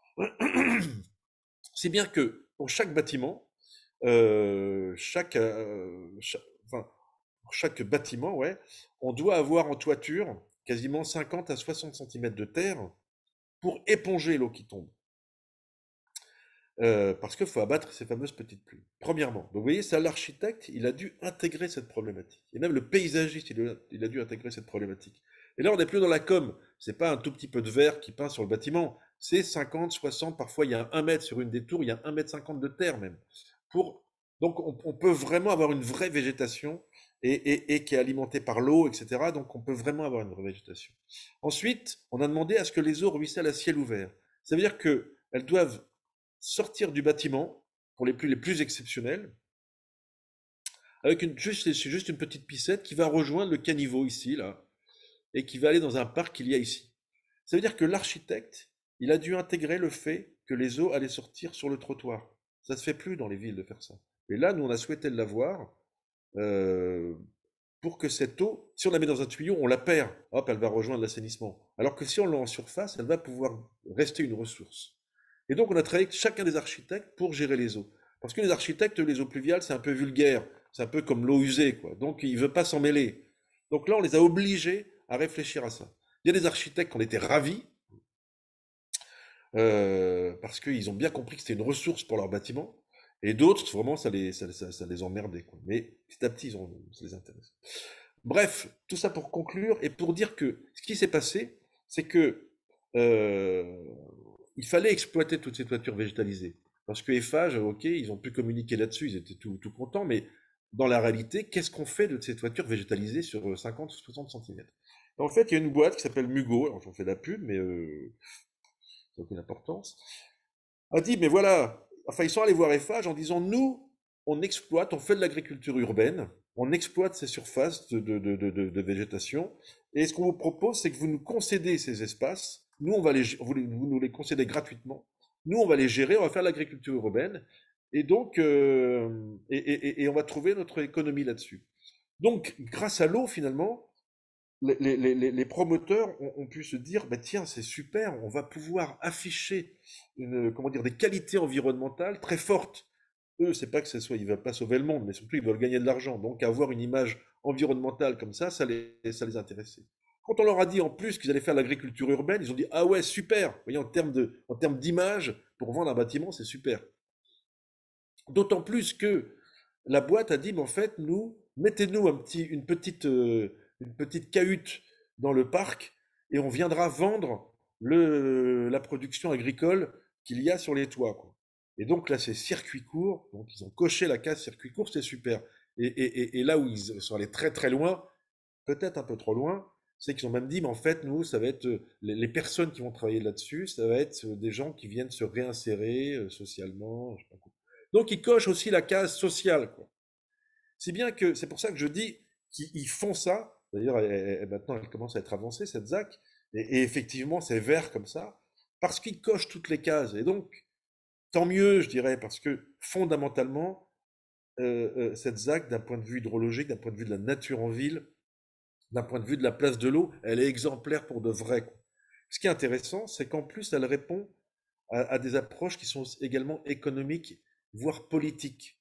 Si bien que pour chaque bâtiment, euh, chaque, euh, cha- enfin, pour chaque bâtiment, ouais, on doit avoir en toiture quasiment cinquante à soixante centimètres de terre pour éponger l'eau qui tombe. Euh, parce qu'il faut abattre ces fameuses petites pluies. Premièrement. Donc vous voyez, ça, l'architecte, il a dû intégrer cette problématique. Et même le paysagiste, il a, il a dû intégrer cette problématique. Et là, on n'est plus dans la com. C'est pas un tout petit peu de verre qui peint sur le bâtiment. C'est cinquante, soixante, parfois il y a un mètre sur une des tours, il y a un mètre cinquante de terre même. Pour... Donc on, on peut vraiment avoir une vraie végétation et, et- et qui est alimentée par l'eau, et cetera. Donc on peut vraiment avoir une vraie végétation. Ensuite, on a demandé à ce que les eaux ruissellent à ciel ouvert. Ça veut dire qu'elles doivent sortir du bâtiment pour les plus, les plus exceptionnels, avec une, juste, c'est juste une petite piscette qui va rejoindre le caniveau ici, là, et qui va aller dans un parc qu'il y a ici. Ça veut dire que l'architecte, il a dû intégrer le fait que les eaux allaient sortir sur le trottoir. Ça se fait plus dans les villes de faire ça. Et là, nous, on a souhaité l'avoir euh, pour que cette eau, si on la met dans un tuyau, on la perd. Hop, elle va rejoindre l'assainissement. Alors que si on l'a en surface, elle va pouvoir rester une ressource. Et donc, on a travaillé avec chacun des architectes pour gérer les eaux. Parce que les architectes, les eaux pluviales, c'est un peu vulgaire. C'est un peu comme l'eau usée, quoi. Donc, ils ne veulent pas s'en mêler. Donc là, on les a obligés à réfléchir à ça. Il y a des architectes qui en étaient ravis, euh, parce qu'ils ont bien compris que c'était une ressource pour leur bâtiment. Et d'autres, vraiment, ça les, ça, ça- ça les emmerdait, quoi. Mais petit à petit, ils ont, ça les intéresse. Bref, tout ça pour conclure et pour dire que ce qui s'est passé, c'est que euh, il fallait exploiter toutes ces toitures végétalisées. Parce que Eiffage, ok, ils ont pu communiquer là-dessus, ils étaient tout, tout contents, mais dans la réalité, qu'est-ce qu'on fait de ces toitures végétalisées sur cinquante ou soixante centimètres? En fait, il y a une boîte qui s'appelle Mugo, alors j'en fais de la pub, mais euh, ça n'a aucune importance, a dit, mais voilà, enfin, ils sont allés voir Eiffage en disant, nous, on exploite, on fait de l'agriculture urbaine, on exploite ces surfaces de, de, de, de, de végétation. Et ce qu'on vous propose, c'est que vous nous concédez ces espaces. Nous, on va les, vous, vous nous les concédez gratuitement. Nous, on va les gérer, on va faire l'agriculture urbaine. Et donc, euh, et, et, et on va trouver notre économie là-dessus. Donc, grâce à l'eau, finalement, les, les, les, les promoteurs ont, ont, pu se dire, bah, tiens, c'est super, on va pouvoir afficher une, comment dire, des qualités environnementales très fortes. Eux, c'est pas que ce soit, ils veulent pas sauver le monde, mais surtout ils veulent gagner de l'argent. Donc avoir une image environnementale comme ça, ça les, ça les intéressait. Quand on leur a dit en plus qu'ils allaient faire l'agriculture urbaine, ils ont dit ah ouais super. Vous voyez en termes de, en termes d'image pour vendre un bâtiment, c'est super. D'autant plus que la boîte a dit mais en fait nous mettez-nous un petit, une petite, euh, une petite cahute dans le parc et on viendra vendre le, la production agricole qu'il y a sur les toits, quoi. Et donc là, c'est circuit court. Donc ils ont coché la case circuit court, c'est super. Et, et- et- et là où ils sont allés très très loin, peut-être un peu trop loin, c'est qu'ils ont même dit, mais en fait, nous, ça va être euh, les, les personnes qui vont travailler là-dessus, ça va être euh, des gens qui viennent se réinsérer euh, socialement. Je sais pas quoi. Donc ils cochent aussi la case sociale, quoi. Si bien que c'est pour ça que je dis qu'ils ils font ça. D'ailleurs, elle- elle- elle- maintenant, elle commence à être avancée, cette Z A C. Et, et effectivement, c'est vert comme ça, parce qu'ils cochent toutes les cases. Et donc, tant mieux, je dirais, parce que fondamentalement, euh, euh, cette Z A C, d'un point de vue hydrologique, d'un point de vue de la nature en ville, d'un point de vue de la place de l'eau, elle est exemplaire pour de vrai, quoi. Ce qui est intéressant, c'est qu'en plus, elle répond à, à des approches qui sont également économiques, voire politiques.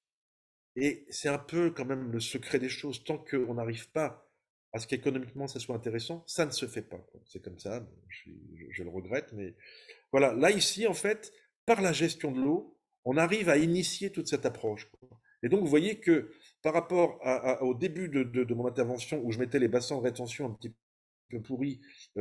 Et c'est un peu quand même le secret des choses. Tant qu'on n'arrive pas à ce qu'économiquement ça soit intéressant, ça ne se fait pas, quoi. C'est comme ça, je, je- je le regrette, mais voilà. Là, ici, en fait, par la gestion de l'eau, on arrive à initier toute cette approche, quoi. Et donc, vous voyez que par rapport à- à- au début de, de- de mon intervention, où je mettais les bassins de rétention un petit peu pourris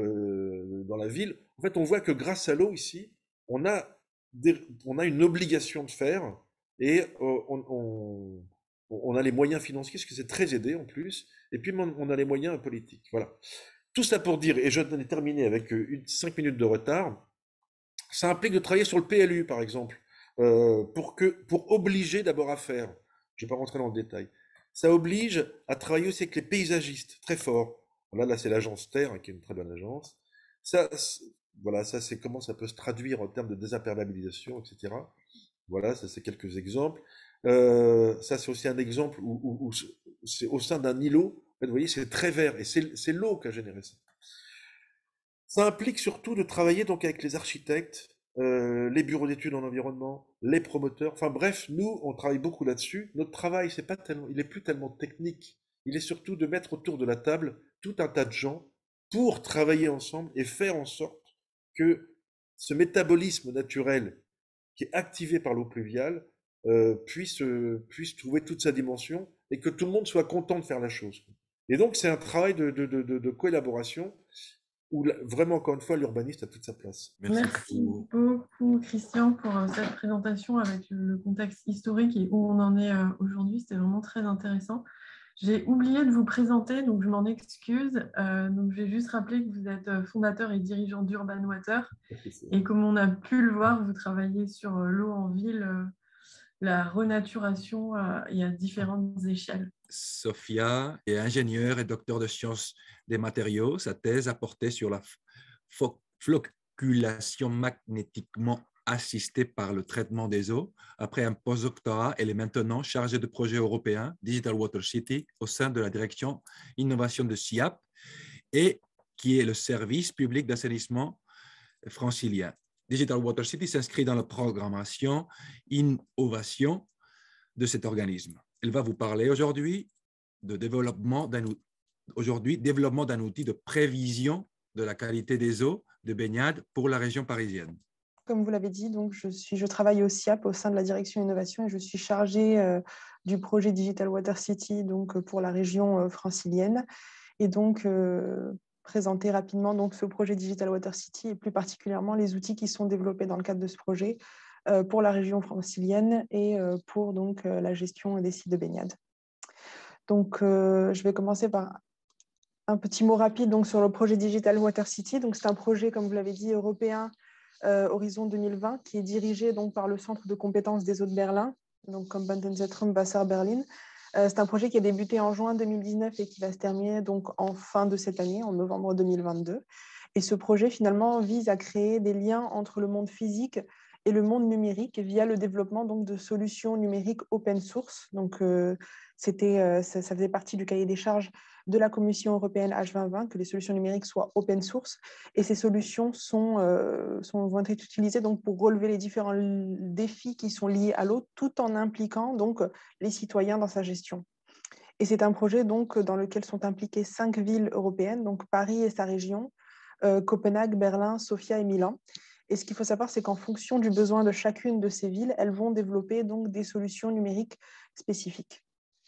euh, dans la ville, en fait, on voit que grâce à l'eau ici, on a, des- on a une obligation de faire et euh, on, on- on a les moyens financiers, parce que c'est très aidé en plus, et puis on on a les moyens politiques. Voilà. Tout ça pour dire, et je vais terminer avec euh, une, cinq minutes de retard, ça implique de travailler sur le P L U, par exemple, euh, pour que, pour obliger d'abord à faire. Je ne vais pas rentrer dans le détail. Ça oblige à travailler aussi avec les paysagistes, très fort. Là, là, c'est l'agence Terre, hein, qui est une très bonne agence. Ça, c'est- voilà, ça, c'est comment ça peut se traduire en termes de désimperméabilisation, et cetera. Voilà, ça, c'est quelques exemples. Euh, ça, c'est aussi un exemple où, où- où c'est au sein d'un îlot. En fait, vous voyez, c'est très vert, et c'est c'est l'eau qui a généré ça. Ça implique surtout de travailler donc avec les architectes, euh, les bureaux d'études en environnement, les promoteurs. Enfin bref, nous, on travaille beaucoup là-dessus. Notre travail, c'est pas tellement, il est plus tellement technique. Il est surtout de mettre autour de la table tout un tas de gens pour travailler ensemble et faire en sorte que ce métabolisme naturel qui est activé par l'eau pluviale euh, puisse, euh, puisse trouver toute sa dimension et que tout le monde soit content de faire la chose. Et donc, c'est un travail de, de, de, de, de collaboration où là, vraiment, encore une fois, l'urbaniste a toute sa place. Merci, Merci beaucoup. beaucoup, Christian, pour euh, cette présentation avec le contexte historique et où on en est euh, aujourd'hui. C'était vraiment très intéressant. J'ai oublié de vous présenter, donc je m'en excuse. Euh, donc je vais juste rappeler que vous êtes euh, fondateur et dirigeant d'Urban Water. Et comme on a pu le voir, vous travaillez sur euh, l'eau en ville, euh, la renaturation euh, et à différentes échelles. Sophia est ingénieure et docteur de sciences des matériaux. Sa thèse a porté sur la flocculation magnétiquement assistée par le traitement des eaux. Après un postdoctorat, elle est maintenant chargée de projet européen Digital Water City au sein de la direction innovation de S I A P et qui est le service public d'assainissement francilien. Digital Water City s'inscrit dans la programmation innovation de cet organisme. Elle va vous parler aujourd'hui de développement d'un aujourd'hui développement d'un outil de prévision de la qualité des eaux de baignade pour la région parisienne. Comme vous l'avez dit, donc je, suis, je travaille au S I A P au sein de la direction innovation et je suis chargée euh, du projet Digital Water City donc, pour la région euh, francilienne. Et donc, euh, présenter rapidement donc, ce projet Digital Water City et plus particulièrement les outils qui sont développés dans le cadre de ce projet euh, pour la région francilienne et euh, pour donc, euh, la gestion des sites de baignade. Donc, euh, je vais commencer par un petit mot rapide donc, sur le projet Digital Water City. Donc, c'est un projet, comme vous l'avez dit, européen euh, Horizon deux mille vingt qui est dirigé donc, par le Centre de compétences des eaux de Berlin, donc comme Bundeszentrum Wasser Berlin, Euh, c'est un projet qui a débuté en juin deux mille dix-neuf et qui va se terminer donc en fin de cette année, en novembre deux mille vingt-deux. Et ce projet, finalement, vise à créer des liens entre le monde physique et le monde numérique via le développement donc, de solutions numériques open source. Donc, euh, c'était, euh, ça, ça faisait partie du cahier des charges de la Commission européenne H vingt vingt, que les solutions numériques soient open source. Et ces solutions sont, euh, sont, vont être utilisées donc, pour relever les différents défis qui sont liés à l'eau, tout en impliquant donc, les citoyens dans sa gestion. Et c'est un projet donc, dans lequel sont impliquées cinq villes européennes, donc Paris et sa région, euh, Copenhague, Berlin, Sofia et Milan. Et ce qu'il faut savoir, c'est qu'en fonction du besoin de chacune de ces villes, elles vont développer donc, des solutions numériques spécifiques.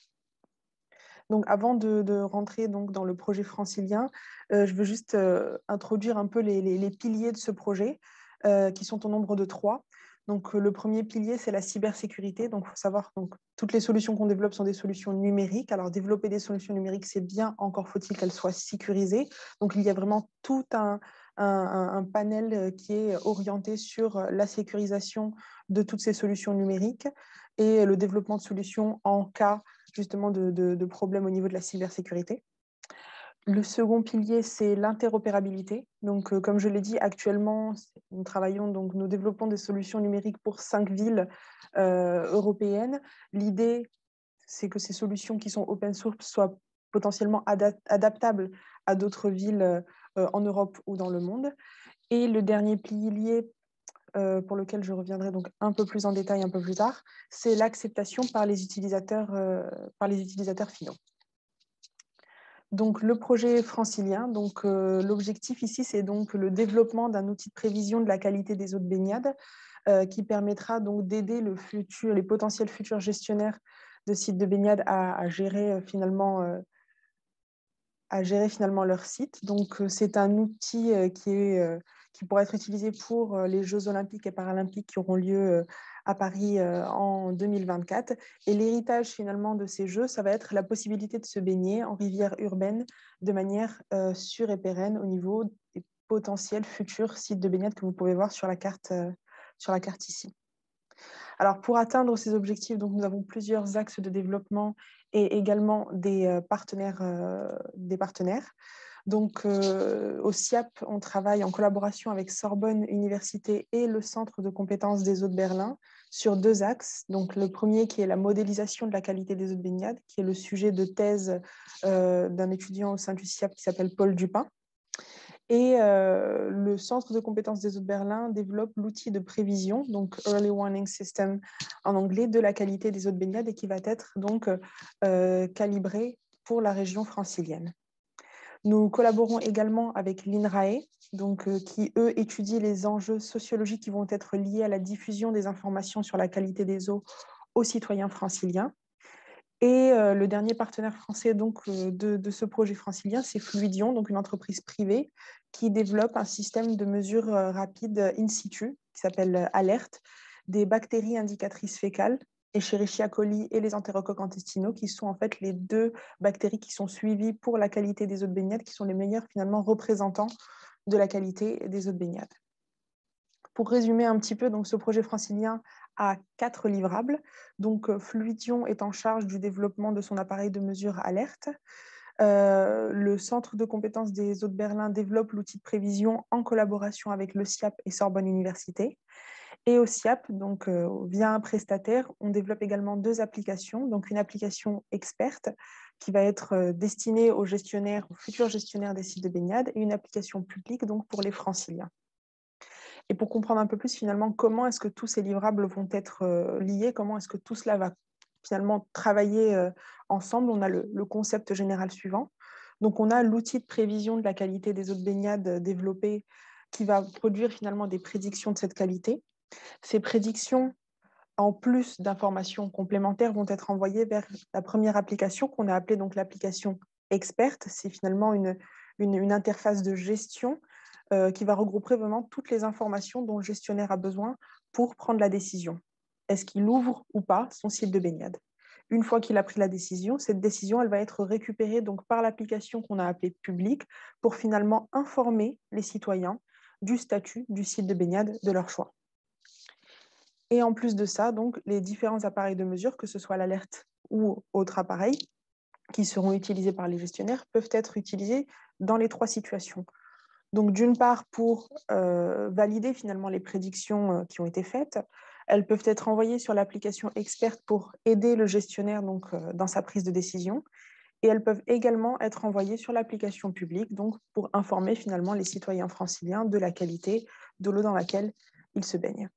Donc, avant de, de rentrer donc, dans le projet francilien, euh, je veux juste euh, introduire un peu les, les, les piliers de ce projet, euh, qui sont au nombre de trois. Donc, le premier pilier, c'est la cybersécurité. Donc, il faut savoir que toutes les solutions qu'on développe sont des solutions numériques. Alors, développer des solutions numériques, c'est bien, encore faut-il qu'elles soient sécurisées. Donc, il y a vraiment tout un, un, un panel qui est orienté sur la sécurisation de toutes ces solutions numériques et le développement de solutions en cas justement de, de, de problèmes au niveau de la cybersécurité. Le second pilier, c'est l'interopérabilité. Donc, euh, comme je l'ai dit, actuellement, nous travaillons, donc nous développons des solutions numériques pour cinq villes euh, européennes. L'idée, c'est que ces solutions qui sont open source soient potentiellement adap- adaptables à d'autres villes euh, en Europe ou dans le monde. Et le dernier pilier, euh, pour lequel je reviendrai donc un peu plus en détail un peu plus tard, c'est l'acceptation par les utilisateurs, euh, par les utilisateurs finaux. Donc, le projet francilien, donc, euh, l'objectif ici, c'est donc le développement d'un outil de prévision de la qualité des eaux de baignade euh, qui permettra donc d'aider le futur, les potentiels futurs gestionnaires de sites de baignade à, à gérer euh, finalement euh, à gérer finalement leur site. Donc, euh, c'est un outil euh, qui, est, euh, qui pourra être utilisé pour euh, les Jeux olympiques et paralympiques qui auront lieu euh, à Paris euh, en deux mille vingt-quatre. Et l'héritage finalement de ces Jeux, ça va être la possibilité de se baigner en rivière urbaine de manière euh, sûre et pérenne au niveau des potentiels futurs sites de baignade que vous pouvez voir sur la carte, euh, sur la carte ici. Alors, pour atteindre ces objectifs, donc, nous avons plusieurs axes de développement et également des euh, partenaires. Euh, des partenaires. Donc, euh, au S I A P, on travaille en collaboration avec Sorbonne Université et le Centre de compétences des eaux de Berlin sur deux axes. Donc, le premier qui est la modélisation de la qualité des eaux de baignade, qui est le sujet de thèse euh, d'un étudiant au sein du S I A P qui s'appelle Paul Dupin. Et euh, le Centre de compétences des eaux de Berlin développe l'outil de prévision, donc Early Warning System en anglais, de la qualité des eaux de baignade et qui va être donc euh, calibré pour la région francilienne. Nous collaborons également avec l'INRAE, donc, euh, qui, eux, étudient les enjeux sociologiques qui vont être liés à la diffusion des informations sur la qualité des eaux aux citoyens franciliens. Et euh, le dernier partenaire français donc, euh, de, de ce projet francilien, c'est Fluidion, donc une entreprise privée qui développe un système de mesure euh, rapide in situ qui s'appelle euh, Alert, des bactéries indicatrices fécales, Escherichia coli et les entérocoques intestinaux, qui sont en fait les deux bactéries qui sont suivies pour la qualité des eaux de baignade, qui sont les meilleurs finalement représentants de la qualité des eaux de baignade. Pour résumer un petit peu, donc, ce projet francilien a quatre livrables. Donc, Fluidion est en charge du développement de son appareil de mesure Alerte. Euh, le Centre de compétences des eaux de Berlin développe l'outil de prévision en collaboration avec le S I A P et Sorbonne Université. Et au S I A P, donc, euh, via un prestataire, on développe également deux applications. Donc, une application experte qui va être destinée aux gestionnaires, aux futurs gestionnaires des sites de baignade, et une application publique donc, pour les franciliens. Et pour comprendre un peu plus finalement comment est-ce que tous ces livrables vont être euh, liés, comment est-ce que tout cela va finalement travailler euh, ensemble, on a le, le concept général suivant. Donc on a l'outil de prévision de la qualité des eaux de baignade développé qui va produire finalement des prédictions de cette qualité. Ces prédictions, en plus d'informations complémentaires, vont être envoyées vers la première application qu'on a appelée donc l'application experte. C'est finalement une, une, une interface de gestion Euh, qui va regrouper vraiment toutes les informations dont le gestionnaire a besoin pour prendre la décision. Est-ce qu'il ouvre ou pas son site de baignade? Une fois qu'il a pris la décision, cette décision elle va être récupérée donc, par l'application qu'on a appelée publique pour finalement informer les citoyens du statut du site de baignade de leur choix. Et en plus de ça, donc, les différents appareils de mesure, que ce soit l'alerte ou autres appareils qui seront utilisés par les gestionnaires peuvent être utilisés dans les trois situations. Donc, d'une part, pour euh, valider finalement les prédictions euh, qui ont été faites, elles peuvent être envoyées sur l'application Expert pour aider le gestionnaire donc, euh, dans sa prise de décision. Et elles peuvent également être envoyées sur l'application publique, donc pour informer finalement les citoyens franciliens de la qualité de l'eau dans laquelle ils se baignent.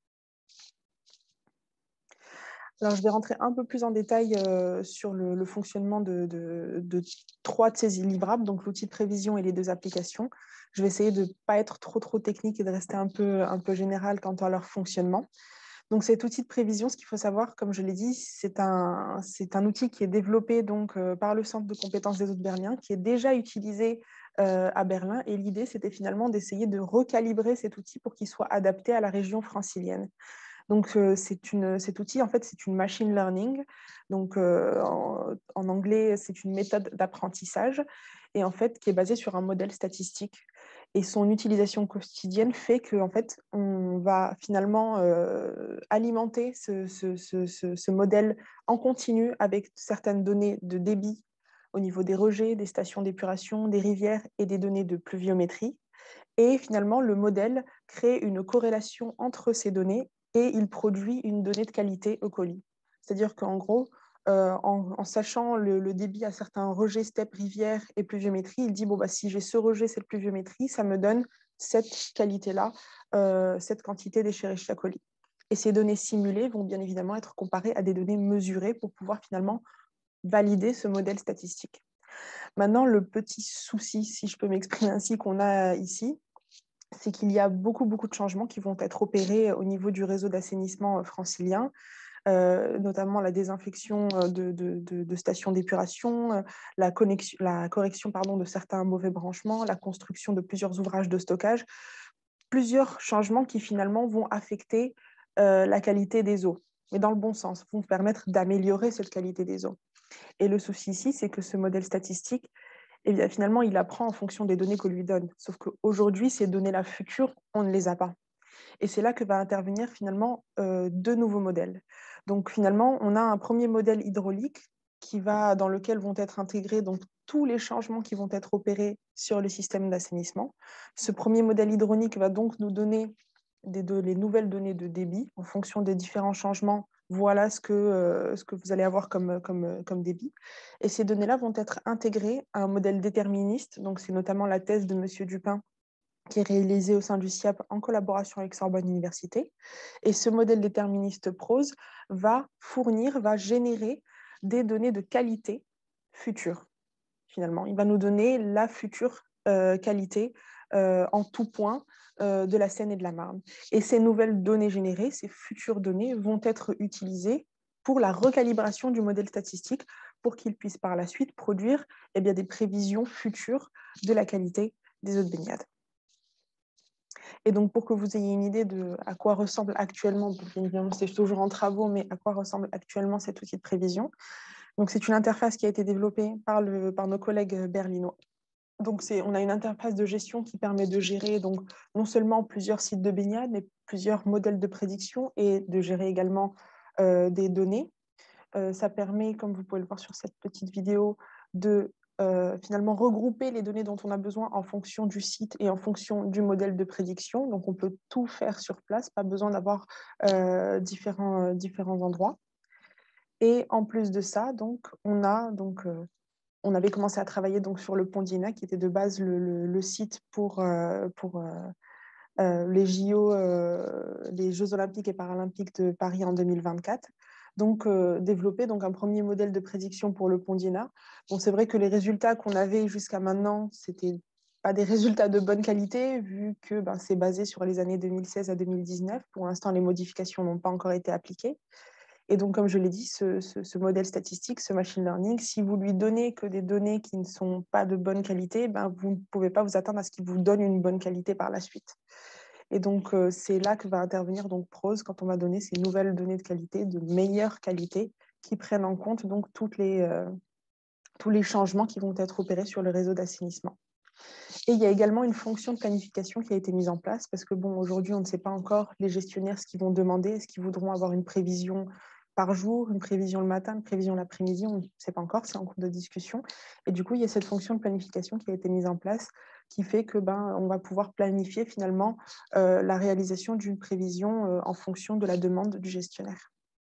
Alors, je vais rentrer un peu plus en détail euh, sur le, le fonctionnement de, de, de trois de ces livrables, donc l'outil de prévision et les deux applications. Je vais essayer de ne pas être trop, trop technique et de rester un peu, un peu général quant à leur fonctionnement. Donc, cet outil de prévision, ce qu'il faut savoir, comme je l'ai dit, c'est un, c'est un outil qui est développé donc, euh, par le Centre de compétences des eaux de Berlin, qui est déjà utilisé euh, à Berlin. Et l'idée, c'était finalement d'essayer de recalibrer cet outil pour qu'il soit adapté à la région francilienne. Donc, euh, c'est une, cet outil, en fait, c'est une machine learning. Donc, euh, en, en anglais, c'est une méthode d'apprentissage et en fait, qui est basée sur un modèle statistique. Et son utilisation quotidienne fait qu'en fait, on va finalement euh, alimenter ce, ce, ce, ce, ce modèle en continu avec certaines données de débit au niveau des rejets, des stations d'épuration, des rivières et des données de pluviométrie. Et finalement, le modèle crée une corrélation entre ces données et il produit une donnée de qualité au colis. C'est-à-dire qu'en gros, euh, en, en sachant le, le débit à certains rejets, steppes, rivières et pluviométrie, il dit, bon, bah, si j'ai ce rejet, cette pluviométrie, ça me donne cette qualité-là, euh, cette quantité d'Escherichia coli. Et ces données simulées vont bien évidemment être comparées à des données mesurées pour pouvoir finalement valider ce modèle statistique. Maintenant, le petit souci, si je peux m'exprimer ainsi, qu'on a ici, c'est qu'il y a beaucoup, beaucoup de changements qui vont être opérés au niveau du réseau d'assainissement francilien, euh, notamment la désinfection de, de, de, de stations d'épuration, la, la correction pardon, de certains mauvais branchements, la construction de plusieurs ouvrages de stockage, plusieurs changements qui finalement vont affecter euh, la qualité des eaux, mais dans le bon sens, vont permettre d'améliorer cette qualité des eaux. Et le souci ici, c'est que ce modèle statistique, et bien, finalement, il apprend en fonction des données qu'on lui donne. Sauf qu'aujourd'hui, ces données-là futures, on ne les a pas. Et c'est là que va intervenir finalement euh, deux nouveaux modèles. Donc finalement, on a un premier modèle hydraulique qui va, dans lequel vont être intégrés donc, tous les changements qui vont être opérés sur le système d'assainissement. Ce premier modèle hydraulique va donc nous donner des, de, les nouvelles données de débit en fonction des différents changements. Voilà ce que, euh, ce que vous allez avoir comme, comme, comme débit. Et ces données-là vont être intégrées à un modèle déterministe. Donc, c'est notamment la thèse de M. Dupin qui est réalisée au sein du S I A P en collaboration avec Sorbonne Université. Et ce modèle déterministe prose va fournir, va générer des données de qualité future, finalement. Il va nous donner la future euh, qualité euh, en tout point euh, de la Seine et de la Marne. Et ces nouvelles données générées, ces futures données, vont être utilisées pour la recalibration du modèle statistique pour qu'il puisse par la suite produire eh bien, des prévisions futures de la qualité des eaux de baignade. Et donc, pour que vous ayez une idée de à quoi ressemble actuellement, bien évidemment, c'est toujours en travaux, mais à quoi ressemble actuellement cet outil de prévision. Donc, c'est une interface qui a été développée par, le, par nos collègues berlinois. Donc, on a une interface de gestion qui permet de gérer donc, non seulement plusieurs sites de baignade, mais plusieurs modèles de prédiction et de gérer également euh, des données. Euh, ça permet, comme vous pouvez le voir sur cette petite vidéo, de euh, finalement regrouper les données dont on a besoin en fonction du site et en fonction du modèle de prédiction. Donc, on peut tout faire sur place, pas besoin d'avoir euh, différents, euh, différents endroits. Et en plus de ça, donc, on a donc euh, on avait commencé à travailler donc, sur le pont d'Iéna, qui était de base le, le, le site pour, euh, pour euh, euh, les J O, euh, les Jeux olympiques et paralympiques de Paris en deux mille vingt-quatre. Donc, euh, développer donc, un premier modèle de prédiction pour le pont d'Iéna. Bon, c'est vrai que les résultats qu'on avait jusqu'à maintenant, c'était pas des résultats de bonne qualité, vu que ben, c'est basé sur les années deux mille seize à deux mille dix-neuf. Pour l'instant, les modifications n'ont pas encore été appliquées. Et donc, comme je l'ai dit, ce, ce, ce modèle statistique, ce machine learning, si vous lui donnez que des données qui ne sont pas de bonne qualité, ben, vous ne pouvez pas vous attendre à ce qu'il vous donne une bonne qualité par la suite. Et donc, euh, c'est là que va intervenir donc Prose quand on va donner ces nouvelles données de qualité, de meilleure qualité, qui prennent en compte donc toutes les, euh, tous les changements qui vont être opérés sur le réseau d'assainissement. Et il y a également une fonction de planification qui a été mise en place parce que, bon, aujourd'hui, on ne sait pas encore les gestionnaires ce qu'ils vont demander, est-ce qu'ils voudront avoir une prévision par jour, une prévision le matin, une prévision l'après-midi, on ne sait pas encore, c'est en cours de discussion. Et du coup, il y a cette fonction de planification qui a été mise en place, qui fait que ben, on va pouvoir planifier finalement euh, la réalisation d'une prévision euh, en fonction de la demande du gestionnaire.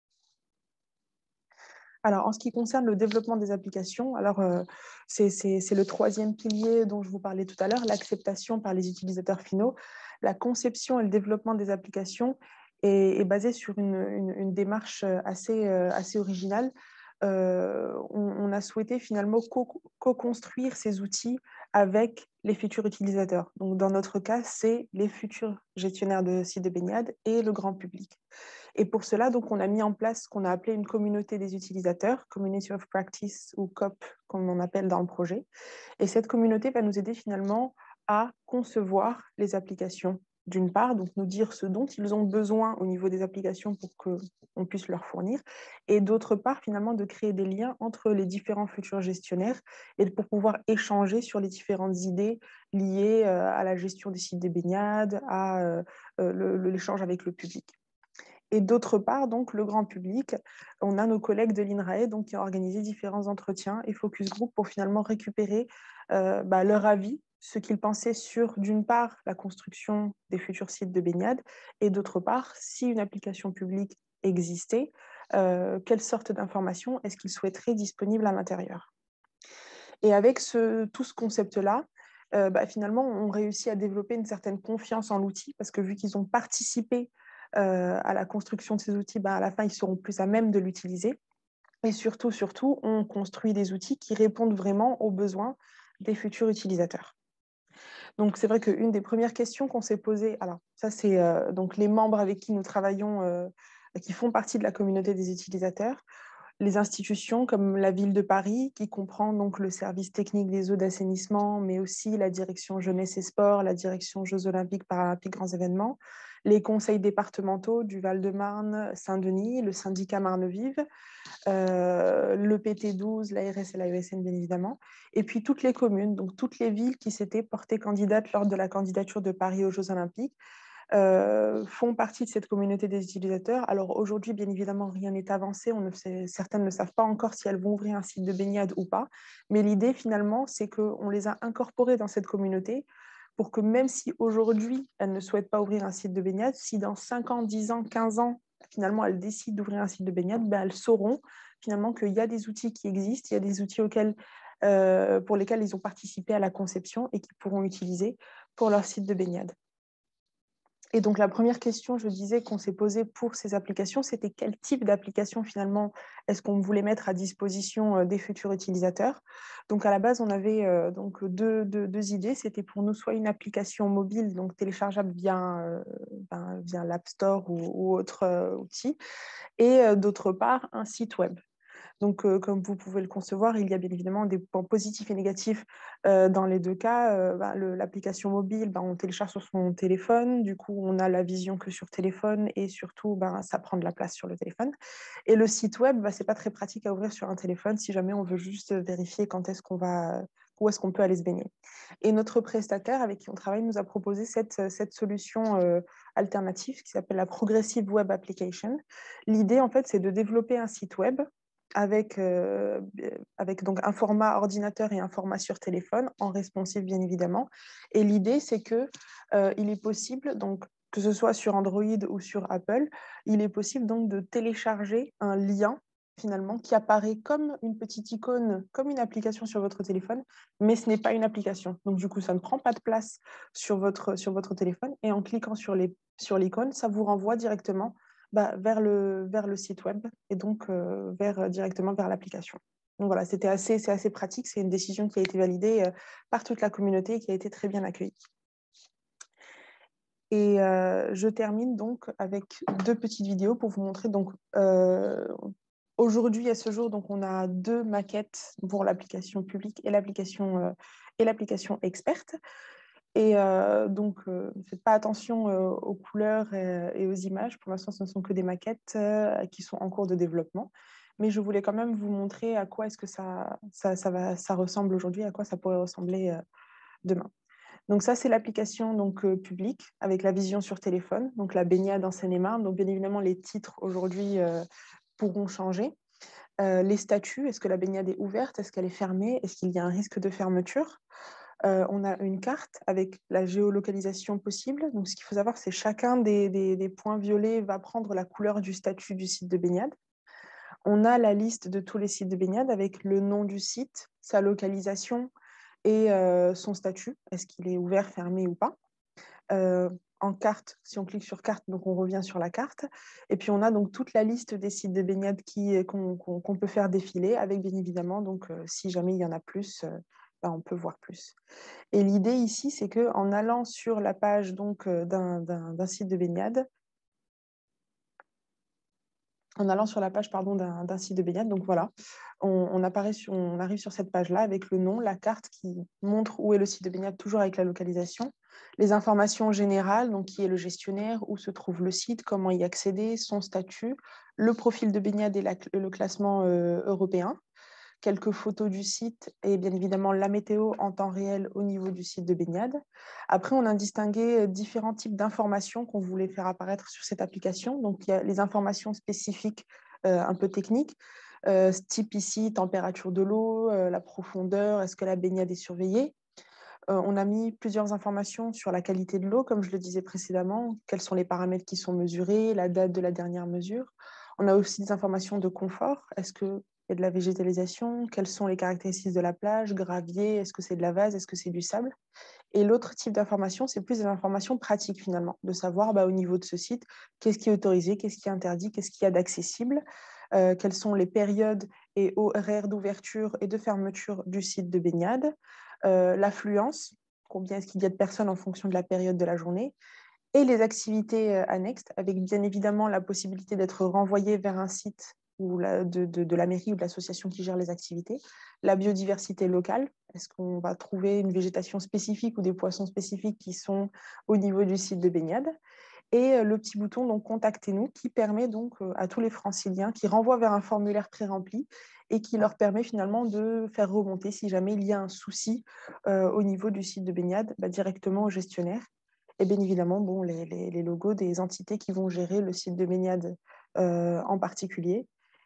Alors, en ce qui concerne le développement des applications, alors euh, c'est le troisième pilier dont je vous parlais tout à l'heure, l'acceptation par les utilisateurs finaux. La conception et le développement des applications est, est basé sur une, une, une démarche assez, euh, assez originale. Euh, on, on a souhaité finalement co-construire ces outils avec les futurs utilisateurs. Donc, dans notre cas, c'est les futurs gestionnaires de sites de baignade et le grand public. Et pour cela, donc, on a mis en place ce qu'on a appelé une communauté des utilisateurs, Community of Practice ou C O P, comme on appelle dans le projet. Et cette communauté va nous aider finalement à concevoir les applications, d'une part, donc nous dire ce dont ils ont besoin au niveau des applications pour qu'on puisse leur fournir, et d'autre part, finalement, de créer des liens entre les différents futurs gestionnaires et pour pouvoir échanger sur les différentes idées liées à la gestion des sites de baignade, à l'échange avec le public. Et d'autre part, donc, le grand public, on a nos collègues de l'INRAE donc, qui ont organisé différents entretiens et focus group pour finalement récupérer euh, bah, leur avis, ce qu'ils pensaient sur, d'une part, la construction des futurs sites de baignade et d'autre part, si une application publique existait, euh, quelle sorte d'informations est-ce qu'ils souhaiteraient disponibles à l'intérieur. Et avec ce, tout ce concept-là, euh, bah, finalement, on réussit à développer une certaine confiance en l'outil parce que vu qu'ils ont participé Euh, à la construction de ces outils, ben, à la fin, ils seront plus à même de l'utiliser. Et surtout, surtout, on construit des outils qui répondent vraiment aux besoins des futurs utilisateurs. Donc, c'est vrai qu'une des premières questions qu'on s'est posées, alors ça, c'est euh, donc les membres avec qui nous travaillons, euh, qui font partie de la communauté des utilisateurs, les institutions comme la ville de Paris, qui comprend donc le service technique des eaux d'assainissement, mais aussi la direction jeunesse et sport, la direction Jeux olympiques, paralympiques, grands événements, les conseils départementaux du Val-de-Marne, Saint-Denis, le syndicat Marne-Vive, euh, le P T douze, l'A R S et l'A E S N bien évidemment, et puis toutes les communes, donc toutes les villes qui s'étaient portées candidates lors de la candidature de Paris aux Jeux olympiques, Euh, font partie de cette communauté des utilisateurs. Alors aujourd'hui, bien évidemment, rien n'est avancé. On ne sait, certaines ne savent pas encore si elles vont ouvrir un site de baignade ou pas. Mais l'idée, finalement, c'est qu'on les a incorporées dans cette communauté pour que même si aujourd'hui, elles ne souhaitent pas ouvrir un site de baignade, si dans cinq ans, dix ans, quinze ans, finalement, elles décident d'ouvrir un site de baignade, ben, elles sauront finalement qu'il y a des outils qui existent, il y a des outils auxquels, euh, pour lesquels ils ont participé à la conception et qu'ils pourront utiliser pour leur site de baignade. Et donc, la première question, je disais, qu'on s'est posée pour ces applications, c'était quel type d'application, finalement, est-ce qu'on voulait mettre à disposition des futurs utilisateurs. Donc, à la base, on avait euh, donc deux, deux, deux idées. C'était pour nous soit une application mobile, donc téléchargeable via, euh, ben, via l'App Store ou, ou autre euh, outil, et euh, d'autre part, un site web. Donc, euh, comme vous pouvez le concevoir, il y a bien évidemment des points positifs et négatifs euh, dans les deux cas. Euh, bah, l'application mobile, bah, on télécharge sur son téléphone. Du coup, on a la vision que sur téléphone et surtout, bah, ça prend de la place sur le téléphone. Et le site web, bah, ce n'est pas très pratique à ouvrir sur un téléphone si jamais on veut juste vérifier quand est-ce qu'on va, où est-ce qu'on peut aller se baigner. Et notre prestataire avec qui on travaille nous a proposé cette, cette solution euh, alternative qui s'appelle la Progressive Web Application. L'idée, en fait, c'est de développer un site web avec, euh, avec donc un format ordinateur et un format sur téléphone, en responsive bien évidemment. Et l'idée, c'est qu'il euh, est possible, donc, que ce soit sur Android ou sur Apple, il est possible donc de télécharger un lien finalement qui apparaît comme une petite icône, comme une application sur votre téléphone, mais ce n'est pas une application. Donc du coup, ça ne prend pas de place sur votre, sur votre téléphone et en cliquant sur les, sur l'icône, ça vous renvoie directement bah, vers, le, vers le site web et donc euh, vers, directement vers l'application. Donc voilà, c'était assez, c'est assez pratique. C'est une décision qui a été validée euh, par toute la communauté et qui a été très bien accueillie. Et euh, je termine donc avec deux petites vidéos pour vous montrer. Donc euh, aujourd'hui, à ce jour, donc on a deux maquettes pour l'application publique et l'application euh, et l'application experte. Et euh, donc, euh, ne faites pas attention euh, aux couleurs et, et aux images. Pour l'instant, ce ne sont que des maquettes euh, qui sont en cours de développement. Mais je voulais quand même vous montrer à quoi est-ce que ça, ça, ça, va, ça ressemble aujourd'hui, à quoi ça pourrait ressembler euh, demain. Donc ça, c'est l'application donc euh, publique avec la vision sur téléphone, donc la baignade en Seine-et-Marne. Donc bien évidemment, les titres aujourd'hui euh, pourront changer. Euh, les statuts, est-ce que la baignade est ouverte? Est-ce qu'elle est fermée? Est-ce qu'il y a un risque de fermeture? euh, On a une carte avec la géolocalisation possible. Donc, ce qu'il faut savoir, c'est que chacun des, des, des points violets va prendre la couleur du statut du site de baignade. On a la liste de tous les sites de baignade avec le nom du site, sa localisation et euh, son statut. Est-ce qu'il est ouvert, fermé ou pas? Euh, en carte, si on clique sur carte, donc on revient sur la carte. Et puis on a donc toute la liste des sites de baignade qui, qu'on, qu'on, qu'on peut faire défiler, avec bien évidemment, donc euh, si jamais il y en a plus, euh, ben, on peut voir plus. Et l'idée ici, c'est qu'en allant sur la page donc, euh, d'un, d'un, d'un site de baignade, en allant sur la page pardon, d'un, d'un site de baignade, donc voilà, on, on, apparaît sur, on arrive sur cette page-là avec le nom, la carte qui montre où est le site de baignade, toujours avec la localisation, les informations générales, donc qui est le gestionnaire, où se trouve le site, comment y accéder, son statut, le profil de baignade et la, le classement euh, européen, quelques photos du site et bien évidemment la météo en temps réel au niveau du site de baignade. Après, on a distingué différents types d'informations qu'on voulait faire apparaître sur cette application. Donc, il y a les informations spécifiques euh, un peu techniques, euh, type ici, température de l'eau, euh, la profondeur, est-ce que la baignade est surveillée. Euh, on a mis plusieurs informations sur la qualité de l'eau, comme je le disais précédemment, quels sont les paramètres qui sont mesurés, la date de la dernière mesure. On a aussi des informations de confort. Est-ce qu'il y a de la végétalisation? Quelles sont les caractéristiques de la plage? Gravier? Est-ce que c'est de la vase? Est-ce que c'est du sable? Et l'autre type d'information, c'est plus des informations pratiques finalement, de savoir bah, au niveau de ce site, qu'est-ce qui est autorisé, qu'est-ce qui est interdit, qu'est-ce qu'il y a d'accessible, euh, quelles sont les périodes et horaires d'ouverture et de fermeture du site de baignade, euh, l'affluence, combien est-ce qu'il y a de personnes en fonction de la période de la journée, et les activités euh, annexes, avec bien évidemment la possibilité d'être renvoyé vers un site ou la, de, de, de la mairie ou de l'association qui gère les activités, la biodiversité locale, est-ce qu'on va trouver une végétation spécifique ou des poissons spécifiques qui sont au niveau du site de baignade, et le petit bouton donc contactez-nous qui permet donc à tous les franciliens, qui renvoie vers un formulaire pré-rempli et qui leur permet finalement de faire remonter si jamais il y a un souci euh, au niveau du site de baignade bah, directement au gestionnaire. Et bien évidemment, bon, les, les, les logos des entités qui vont gérer le site de baignade euh, en particulier.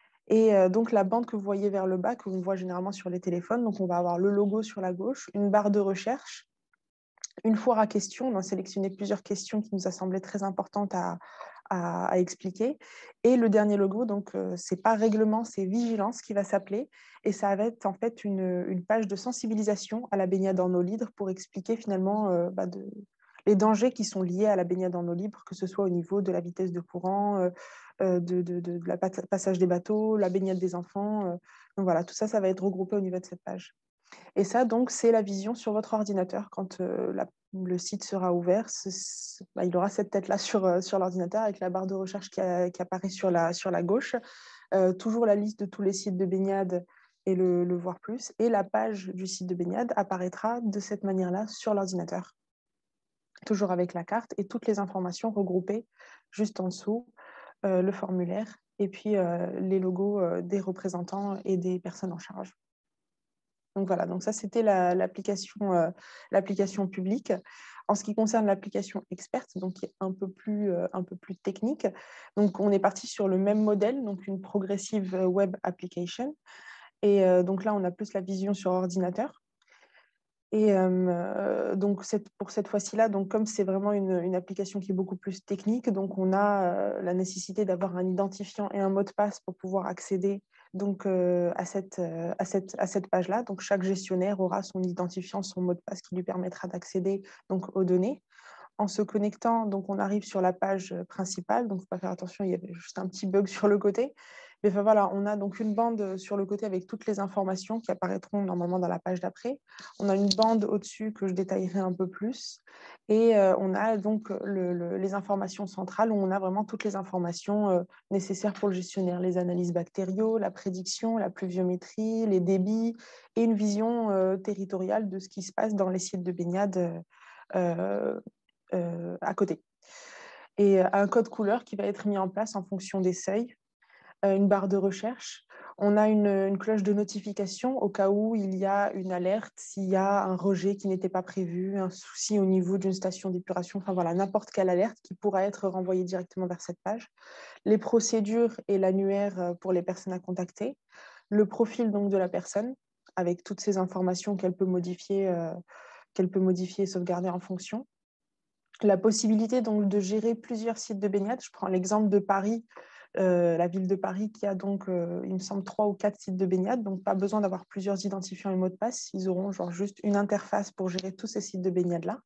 Et euh, donc la bande que vous voyez vers le bas, que l'on voit généralement sur les téléphones, donc on va avoir le logo sur la gauche, une barre de recherche, une foire à questions. On a sélectionné plusieurs questions qui nous a semblé très importantes à, à, à expliquer. Et le dernier logo, donc euh, c'est pas règlement, c'est vigilance qui va s'appeler. Et ça va être en fait une, une page de sensibilisation à la baignade en eau libre pour expliquer finalement euh, bah, de, les dangers qui sont liés à la baignade en eau libre, que ce soit au niveau de la vitesse de courant, euh, de, de, de, de la passage des bateaux, la baignade des enfants. Euh. Donc voilà, tout ça, ça va être regroupé au niveau de cette page. Et ça, donc, c'est la vision sur votre ordinateur. Quand euh, la, le site sera ouvert, c'est, c'est, bah, il aura cette tête-là sur, euh, sur l'ordinateur avec la barre de recherche qui, a, qui apparaît sur la, sur la gauche. Euh, toujours la liste de tous les sites de baignade et le, le voir plus. Et la page du site de baignade apparaîtra de cette manière-là sur l'ordinateur. Toujours avec la carte et toutes les informations regroupées juste en dessous, euh, le formulaire et puis euh, les logos euh, des représentants et des personnes en charge. Donc voilà, donc ça c'était la, l'application, euh, l'application publique. En ce qui concerne l'application experte, donc qui est un peu plus, euh, un peu plus technique, donc on est parti sur le même modèle, donc une progressive web application. Et euh, donc là, on a plus la vision sur ordinateur. Et euh, donc cette, pour cette fois-ci-là, donc comme c'est vraiment une, une application qui est beaucoup plus technique, donc on a euh, la nécessité d'avoir un identifiant et un mot de passe pour pouvoir accéder donc euh, à cette, euh, à cette, à cette page-là. Donc chaque gestionnaire aura son identifiant, son mot de passe qui lui permettra d'accéder donc aux données. En se connectant, donc on arrive sur la page principale. Donc, il ne faut pas faire attention, il y avait juste un petit bug sur le côté. Mais enfin, voilà, on a donc une bande sur le côté avec toutes les informations qui apparaîtront normalement dans la page d'après. On a une bande au-dessus que je détaillerai un peu plus. Et euh, on a donc le, le, les informations centrales où on a vraiment toutes les informations euh, nécessaires pour le gestionnaire. Les analyses bactériaux, la prédiction, la pluviométrie, les débits et une vision euh, territoriale de ce qui se passe dans les sites de baignade euh, Euh, à côté. Et un code couleur qui va être mis en place en fonction des seuils, euh, une barre de recherche. On a une, une cloche de notification au cas où il y a une alerte, s'il y a un rejet qui n'était pas prévu, un souci au niveau d'une station d'épuration, enfin voilà, n'importe quelle alerte qui pourra être renvoyée directement vers cette page. Les procédures et l'annuaire pour les personnes à contacter. Le profil donc de la personne, avec toutes ces informations qu'elle peut modifier, euh, qu'elle peut modifier et sauvegarder en fonction. La possibilité donc de gérer plusieurs sites de baignade. Je prends l'exemple de Paris, euh, la ville de Paris qui a donc, euh, il me semble, trois ou quatre sites de baignade, donc pas besoin d'avoir plusieurs identifiants et mots de passe. Ils auront genre juste une interface pour gérer tous ces sites de baignade-là.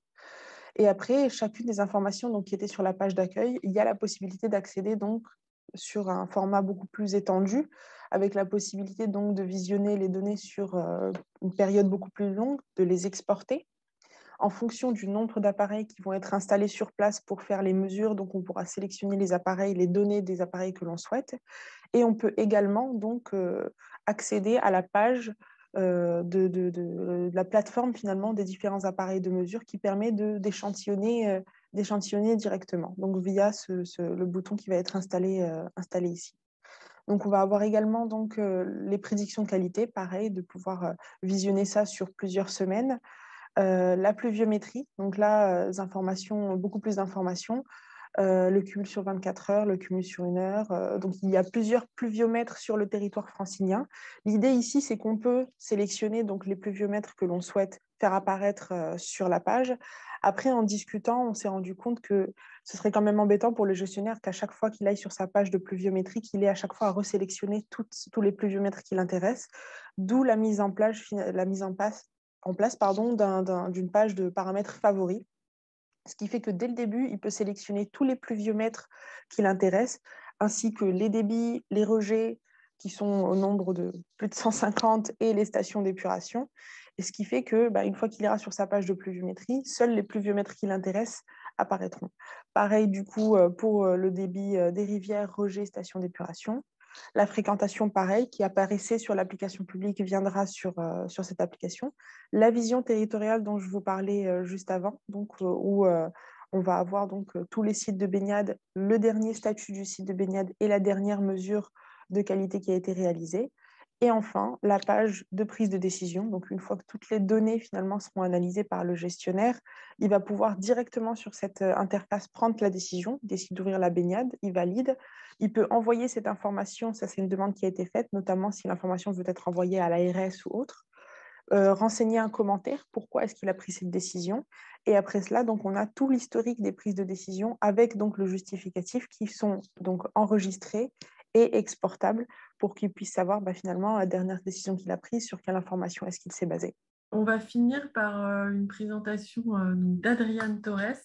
Et après, chacune des informations donc, qui étaient sur la page d'accueil, il y a la possibilité d'accéder donc sur un format beaucoup plus étendu, avec la possibilité donc de visionner les données sur euh, une période beaucoup plus longue, de les exporter en fonction du nombre d'appareils qui vont être installés sur place pour faire les mesures. Donc, on pourra sélectionner les appareils, les données des appareils que l'on souhaite. Et on peut également donc euh, accéder à la page euh, de, de, de, de la plateforme finalement des différents appareils de mesure qui permet de, d'échantillonner, euh, d'échantillonner directement, donc via ce, ce, le bouton qui va être installé, euh, installé ici. Donc, on va avoir également donc, euh, les prédictions de qualité, pareil, de pouvoir euh, visionner ça sur plusieurs semaines. Euh, la pluviométrie, donc là, euh, informations, beaucoup plus d'informations. Euh, le cumul sur vingt-quatre heures, le cumul sur une heure. Euh, donc, il y a plusieurs pluviomètres sur le territoire francilien. L'idée ici, c'est qu'on peut sélectionner donc, les pluviomètres que l'on souhaite faire apparaître euh, sur la page. Après, en discutant, on s'est rendu compte que ce serait quand même embêtant pour le gestionnaire qu'à chaque fois qu'il aille sur sa page de pluviométrie, qu'il ait à chaque fois à resélectionner toutes, tous les pluviomètres qui l'intéressent, d'où la mise en place, la mise en place en place pardon, d'un, d'un, d'une page de paramètres favoris, ce qui fait que dès le début, il peut sélectionner tous les pluviomètres qui l'intéressent, ainsi que les débits, les rejets, qui sont au nombre de plus de cent cinquante, et les stations d'épuration. Et ce qui fait que, bah, une fois qu'il ira sur sa page de pluviométrie, seuls les pluviomètres qui l'intéressent apparaîtront. Pareil, du coup, pour le débit des rivières, rejets, stations d'épuration. La fréquentation, pareil, qui apparaissait sur l'application publique, viendra sur, euh, sur cette application. La vision territoriale dont je vous parlais euh, juste avant, donc, euh, où euh, on va avoir donc, euh, tous les sites de baignade, le dernier statut du site de baignade et la dernière mesure de qualité qui a été réalisée. Et enfin, la page de prise de décision. Donc, une fois que toutes les données finalement seront analysées par le gestionnaire, il va pouvoir directement sur cette interface prendre la décision, il décide d'ouvrir la baignade, il valide. Il peut envoyer cette information, ça c'est une demande qui a été faite, notamment si l'information veut être envoyée à l'A R S ou autre. Euh, renseigner un commentaire, pourquoi est-ce qu'il a pris cette décision. Et après cela, donc, on a tout l'historique des prises de décision avec donc, le justificatif qui sont donc, enregistrés et exportables pour qu'il puisse savoir bah, finalement la dernière décision qu'il a prise, sur quelle information est-ce qu'il s'est basé. On va finir par euh, une présentation euh, d'Adriane Torres,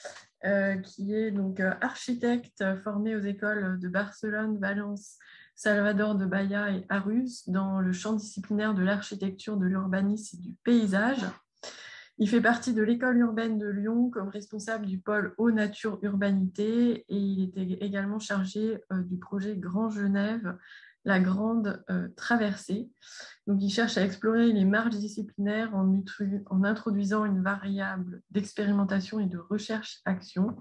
euh, qui est donc euh, architecte formée aux écoles de Barcelone, Valence, Salvador de Bahia et Arus dans le champ disciplinaire de l'architecture, de l'urbanisme et du paysage. Il fait partie de l'école urbaine de Lyon comme responsable du pôle Eau Nature Urbanité et il était également chargé euh, du projet Grand Genève, la grande euh, traversée. Donc, il cherche à explorer les marges disciplinaires en, en introduisant une variable d'expérimentation et de recherche-action.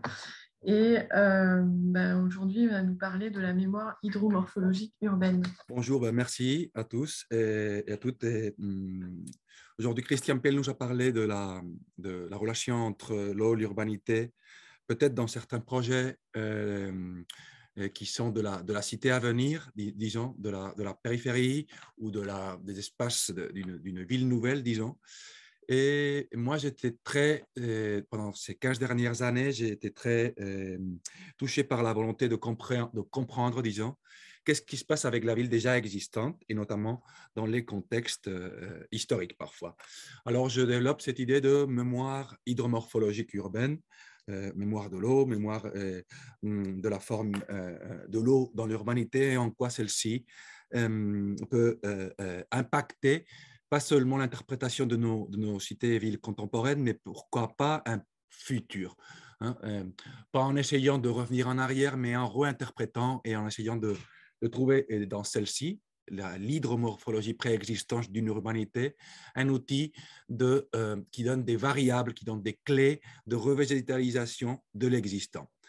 Et euh, ben, aujourd'hui, il va nous parler de la mémoire hydromorphologique urbaine. Bonjour, ben merci à tous et, et à toutes. Et, hum, aujourd'hui, Christian Pell nous a parlé de la, de la relation entre l'eau et l'urbanité, peut-être dans certains projets euh, qui sont de la, de la cité à venir, dis, disons, de la, de la périphérie ou de la, des espaces d'une, d'une ville nouvelle, disons. Et moi, j'étais très, euh, pendant ces quinze dernières années, j'ai été très euh, touché par la volonté de comprendre, de comprendre, disons, qu'est-ce qui se passe avec la ville déjà existante, et notamment dans les contextes euh, historiques parfois. Alors, je développe cette idée de mémoire hydromorphologique urbaine, euh, mémoire de l'eau, mémoire euh, de la forme euh, de l'eau dans l'urbanité, et en quoi celle-ci euh, peut euh, euh, impacter pas seulement l'interprétation de nos, de nos cités et villes contemporaines, mais pourquoi pas un futur. Hein, euh, pas en essayant de revenir en arrière, mais en réinterprétant et en essayant de, de trouver dans celle-ci, l'hydromorphologie préexistante d'une urbanité, un outil de, euh, qui donne des variables, qui donne des clés de revégétalisation de l'existant.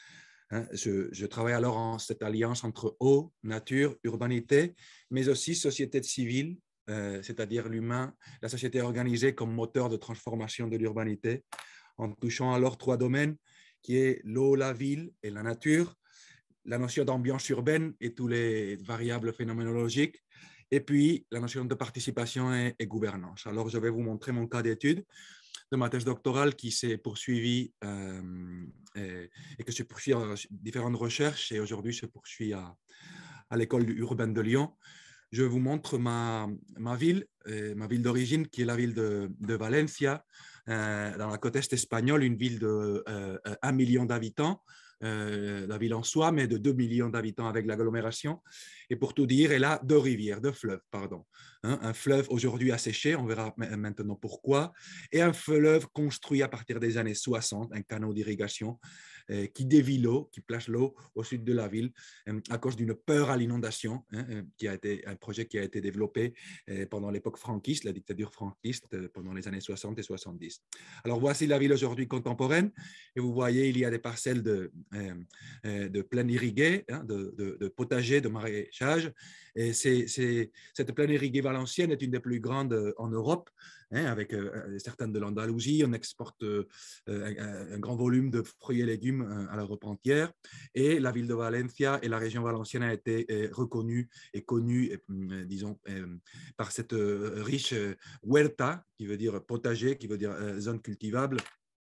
Hein. Je, je travaille alors en cette alliance entre eau, nature, urbanité, mais aussi société civile, euh, c'est-à-dire l'humain, la société organisée comme moteur de transformation de l'urbanité, en touchant alors trois domaines qui est l'eau, la ville et la nature, la notion d'ambiance urbaine et tous les variables phénoménologiques, et puis la notion de participation et, et gouvernance. Alors, je vais vous montrer mon cas d'étude de ma thèse doctorale qui s'est poursuivie euh, et, et que se poursuit à différentes recherches et aujourd'hui se poursuit à, à l'école urbaine de Lyon. Je vous montre ma, ma ville, euh, ma ville d'origine qui est la ville de, de Valencia, euh, dans la côte est espagnole, une ville de euh, un million d'habitants. Euh, la ville en soi, mais de deux millions d'habitants avec l'agglomération. Et pour tout dire, elle a deux rivières, deux fleuves, pardon. Hein, un fleuve aujourd'hui asséché, on verra maintenant pourquoi, et un fleuve construit à partir des années soixante, un canal d'irrigation euh, qui dévie l'eau, qui place l'eau au sud de la ville euh, à cause d'une peur à l'inondation, hein, euh, qui a été un projet qui a été développé euh, pendant l'époque franquiste, la dictature franquiste, euh, pendant les années soixante et soixante-dix. Alors voici la ville aujourd'hui contemporaine, et vous voyez, il y a des parcelles de Euh, de plaine irriguée, hein, de, de, de potager, de maraîchage. Et c'est, c'est, cette plaine irriguée valencienne est une des plus grandes en Europe, hein, avec euh, certaines de l'Andalousie. On exporte euh, un, un grand volume de fruits et légumes à l'Europe entière. Et la ville de Valencia et la région valencienne a été euh, reconnue et connue, euh, disons, euh, par cette euh, riche euh, huerta, qui veut dire potager, qui veut dire euh, zone cultivable,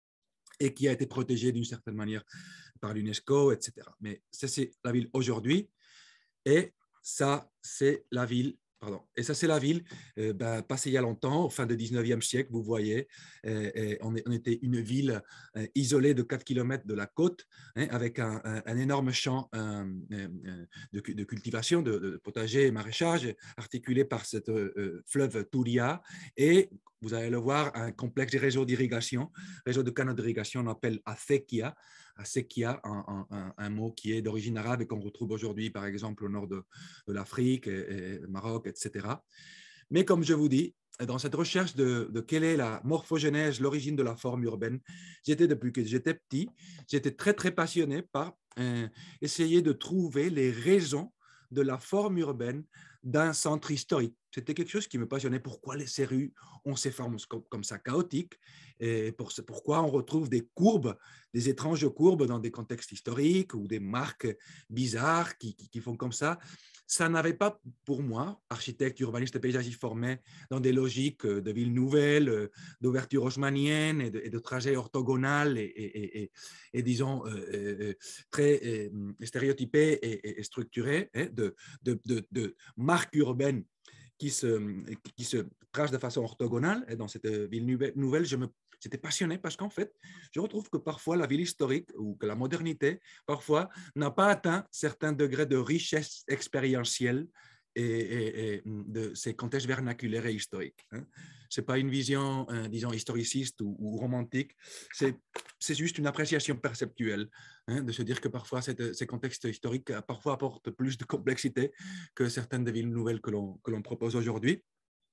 et qui a été protégée d'une certaine manière par l'UNESCO, et cetera. Mais ça, c'est la ville aujourd'hui. Et ça, c'est la ville, pardon, et ça, c'est la ville euh, ben, passée il y a longtemps, au fin du dix-neuvième siècle, vous voyez. Euh, et on, est, on était une ville euh, isolée de quatre kilomètres de la côte, hein, avec un, un, un énorme champ euh, de, de cultivation, de, de potager et maraîchage, articulé par ce euh, fleuve Turia. Et vous allez le voir, un complexe réseau d'irrigation, réseau de canaux d'irrigation, on appelle acequia. Acequia, un, un, un mot qui est d'origine arabe et qu'on retrouve aujourd'hui, par exemple, au nord de, de l'Afrique, et, et Maroc, et cetera. Mais comme je vous dis, dans cette recherche de, de quelle est la morphogénèse, l'origine de la forme urbaine, j'étais depuis que j'étais petit, j'étais très, très passionné par euh, essayer de trouver les raisons de la forme urbaine d'un centre historique. C'était quelque chose qui me passionnait. Pourquoi ces rues ont ces formes comme ça chaotiques et pour, pourquoi on retrouve des courbes, des étranges courbes dans des contextes historiques ou des marques bizarres qui, qui, qui font comme ça. Ça n'avait pas, pour moi, architecte, urbaniste, paysagiste formé dans des logiques de villes nouvelles, d'ouverture haussmannienne et de, et de trajets orthogonal et, et, et, et disons, euh, très euh, stéréotypés et, et structurés, hein, de, de, de, de marques urbaines qui se, qui se tracent de façon orthogonale. Et dans cette ville nouvelle, je me, j'étais passionné parce qu'en fait, je retrouve que parfois la ville historique ou que la modernité, parfois, n'a pas atteint certains degrés de richesse expérientielle et, et, et de ces contextes vernaculaires et historiques. Hein. Ce n'est pas une vision, euh, disons, historiciste ou, ou romantique, c'est, c'est juste une appréciation perceptuelle, hein, de se dire que parfois cette, ces contextes historiques parfois apportent plus de complexité que certaines des villes nouvelles que l'on, que l'on propose aujourd'hui.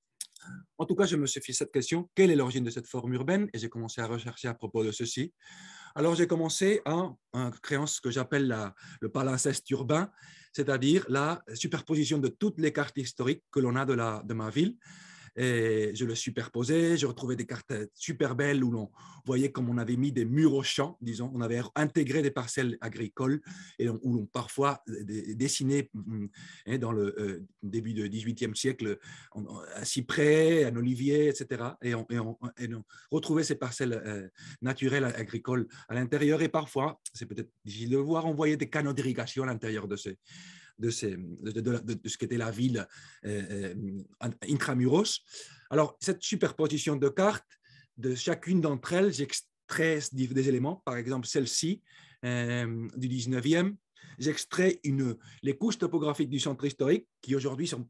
En tout cas, je me suis fait cette question, quelle est l'origine de cette forme urbaine? Et j'ai commencé à rechercher à propos de ceci. Alors, j'ai commencé en, en créant ce que j'appelle la, le palimpseste urbain, c'est-à-dire la superposition de toutes les cartes historiques que l'on a de, la, de ma ville. Et je le superposais, je retrouvais des cartes super belles où l'on voyait comme on avait mis des murs aux champs, disons, on avait intégré des parcelles agricoles et où l'on parfois dessinait hein, dans le euh, début du dix-huitième siècle un cyprès, un olivier, et cetera. Et on, et on, et on retrouvait ces parcelles euh, naturelles agricoles à l'intérieur et parfois, c'est peut-être difficile de le voir, on voyait des canaux d'irrigation à l'intérieur de ces De, ces, de, de, de, de ce qu'était la ville euh, intramuros. Alors, cette superposition de cartes, de chacune d'entre elles, j'extrais des éléments, par exemple celle-ci euh, du dix-neuvième, j'extrais une, les couches topographiques du centre historique qui aujourd'hui sont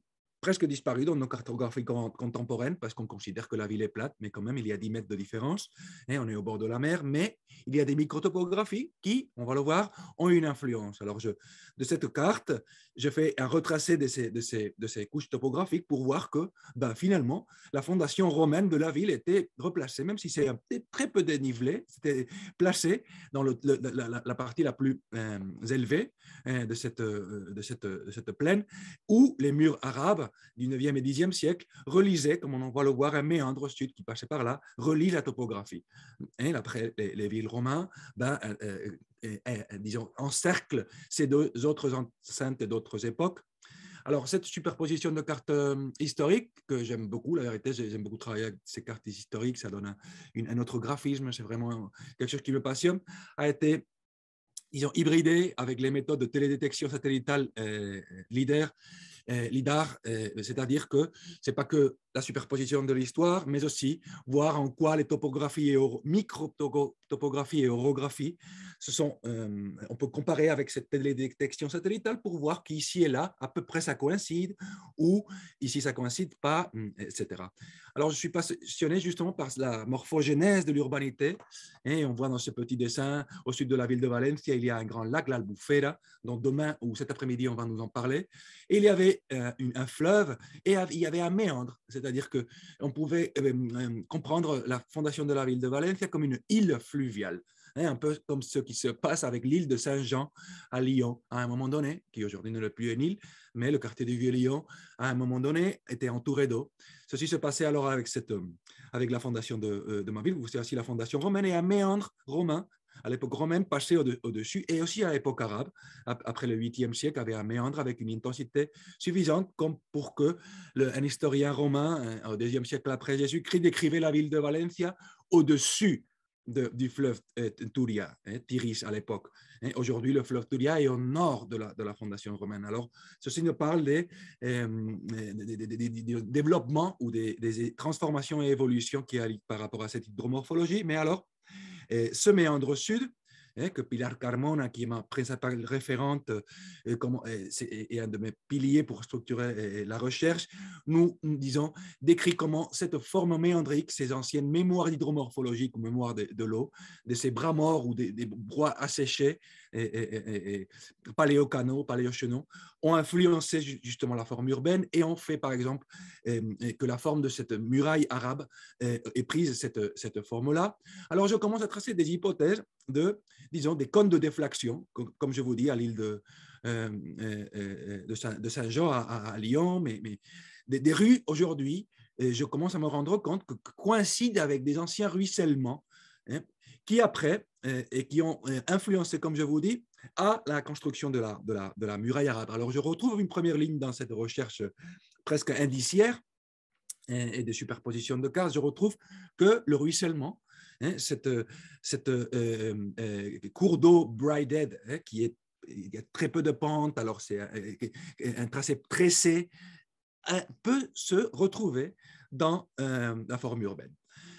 presque disparu dans nos cartographies contemporaines parce qu'on considère que la ville est plate, mais quand même, il y a dix mètres de différence. Et on est au bord de la mer, mais il y a des microtopographies qui, on va le voir, ont une influence. Alors, je, de cette carte, je fais un retracé de ces, de ces, de ces couches topographiques pour voir que, ben, finalement, la fondation romaine de la ville était replacée, même si c'est un très peu dénivelé, c'était placé dans le, le, la, la partie la plus euh, élevée euh, de, cette, euh, de, cette, de cette plaine, où les murs arabes du neuvième et dixième siècle relisaient, comme on va le voir, un méandre sud qui passait par là, relie la topographie. Et après, les, les villes romaines, ben, euh, euh, euh, disons, encerclent ces deux autres enceintes d'autres époques. Alors, cette superposition de cartes euh, historiques, que j'aime beaucoup, la vérité, j'aime beaucoup travailler avec ces cartes historiques, ça donne un, une, un autre graphisme, c'est vraiment quelque chose qui me passionne, a été, disons, hybridée avec les méthodes de télédétection satellitale euh, LIDAR, euh, LIDAR euh, c'est-à-dire que ce n'est pas que la superposition de l'histoire, mais aussi voir en quoi les topographies et micro-topographies et orographies, ce sont, euh, on peut comparer avec cette télédétection satellitale pour voir qu'ici et là, à peu près ça coïncide, ou ici ça ne coïncide pas, et cetera. Alors, je suis passionné justement par la morphogénèse de l'urbanité, et on voit dans ce petit dessin, au sud de la ville de Valencia, il y a un grand lac, l'Albufera, dont demain ou cet après-midi, on va nous en parler, et il y avait euh, une, un fleuve, et il y avait un méandre, c'est c'est-à-dire qu'on pouvait euh, comprendre la fondation de la ville de Valencia comme une île fluviale, hein, un peu comme ce qui se passe avec l'île de Saint-Jean à Lyon, à un moment donné, qui aujourd'hui ne l'est plus une île, mais le quartier du Vieux-Lyon, à un moment donné, était entouré d'eau. Ceci se passait alors avec, cette, avec la fondation de, de ma ville, c'est aussi la fondation romaine, et un méandre romain à l'époque romaine passait au-dessus, et aussi à l'époque arabe, après le huitième siècle, avait un méandre avec une intensité suffisante comme pour que le, un historien romain, au deuxième siècle après Jésus-Christ, décrivait la ville de Valencia au-dessus de, du fleuve euh, Turia, hein, Tiris à l'époque. Hein, aujourd'hui, le fleuve Turia est au nord de la, de la fondation romaine. Alors, ceci nous parle des, euh, des, des, des, des développements ou des, des transformations et évolutions qui arrivent par rapport à cette hydromorphologie, mais alors, et ce méandre sud, hein, que Pilar Carmona, qui est ma principale référente euh, comment, et, et un de mes piliers pour structurer et, la recherche, nous, nous disons, décrit comment cette forme méandrique, ces anciennes mémoires hydromorphologiques ou mémoires de, de l'eau, de ces bras morts ou des, des bois asséchés, et, et, et, et paléocanaux, paléochenaux, ont influencé justement la forme urbaine et ont fait, par exemple, euh, que la forme de cette muraille arabe euh, ait prise cette, cette forme-là. Alors, je commence à tracer des hypothèses de, disons, des cônes de déflexion, comme, comme je vous dis, à l'île de, euh, euh, de, Saint, de Saint-Jean à, à Lyon, mais, mais des, des rues aujourd'hui, je commence à me rendre compte que, que coïncident avec des anciens ruissellements, hein, qui après, euh, et qui ont influencé, comme je vous dis, à la construction de la, de, la, de la muraille arabe. Alors, je retrouve une première ligne dans cette recherche presque indiciaire et, et de superposition de cartes. Je retrouve que le ruissellement, hein, cette, cette euh, euh, cours d'eau Brided, hein, qui est, il y a très peu de pente, alors c'est un, un tracé tressé, hein, peut se retrouver dans euh, la forme urbaine.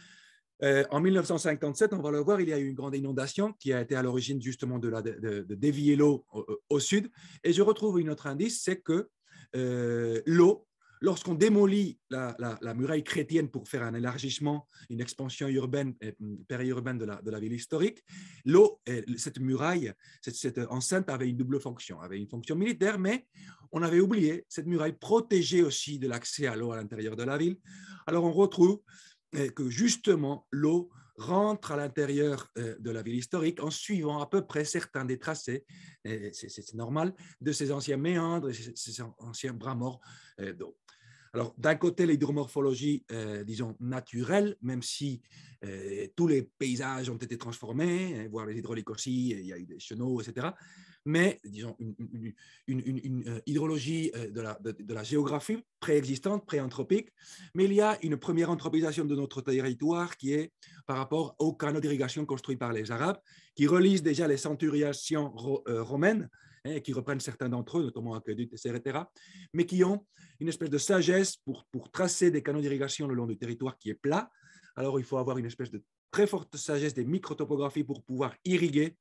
Euh, en mille neuf cent cinquante-sept, on va le voir, il y a eu une grande inondation qui a été à l'origine justement de, la, de, de dévier l'eau au, au sud. Et je retrouve un autre indice, c'est que euh, l'eau, lorsqu'on démolit la, la, la muraille chrétienne pour faire un élargissement, une expansion urbaine, périurbaine de la, de la ville historique, l'eau, cette muraille, cette, cette enceinte avait une double fonction, avait une fonction militaire, mais on avait oublié, cette muraille protégeait aussi de l'accès à l'eau à l'intérieur de la ville. Alors on retrouve que justement l'eau rentre à l'intérieur de la ville historique en suivant à peu près certains des tracés, c'est normal, de ces anciens méandres, ces anciens bras morts d'eau. Alors, d'un côté, l'hydromorphologie, euh, disons, naturelle, même si euh, tous les paysages ont été transformés, hein, voire les hydrauliques aussi, il y a eu des chenaux, et cetera. Mais, disons, une, une, une, une, une hydrologie de la, de, de la géographie préexistante, préanthropique, mais il y a une première anthropisation de notre territoire qui est par rapport aux canaux d'irrigation construits par les Arabes, qui relisent déjà les centuriations ro, euh, romaines, hein, qui reprennent certains d'entre eux, notamment aqueducs, et cetera, mais qui ont une espèce de sagesse pour, pour tracer des canaux d'irrigation le long du territoire qui est plat. Alors, il faut avoir une espèce de très forte sagesse des microtopographies pour pouvoir irriguer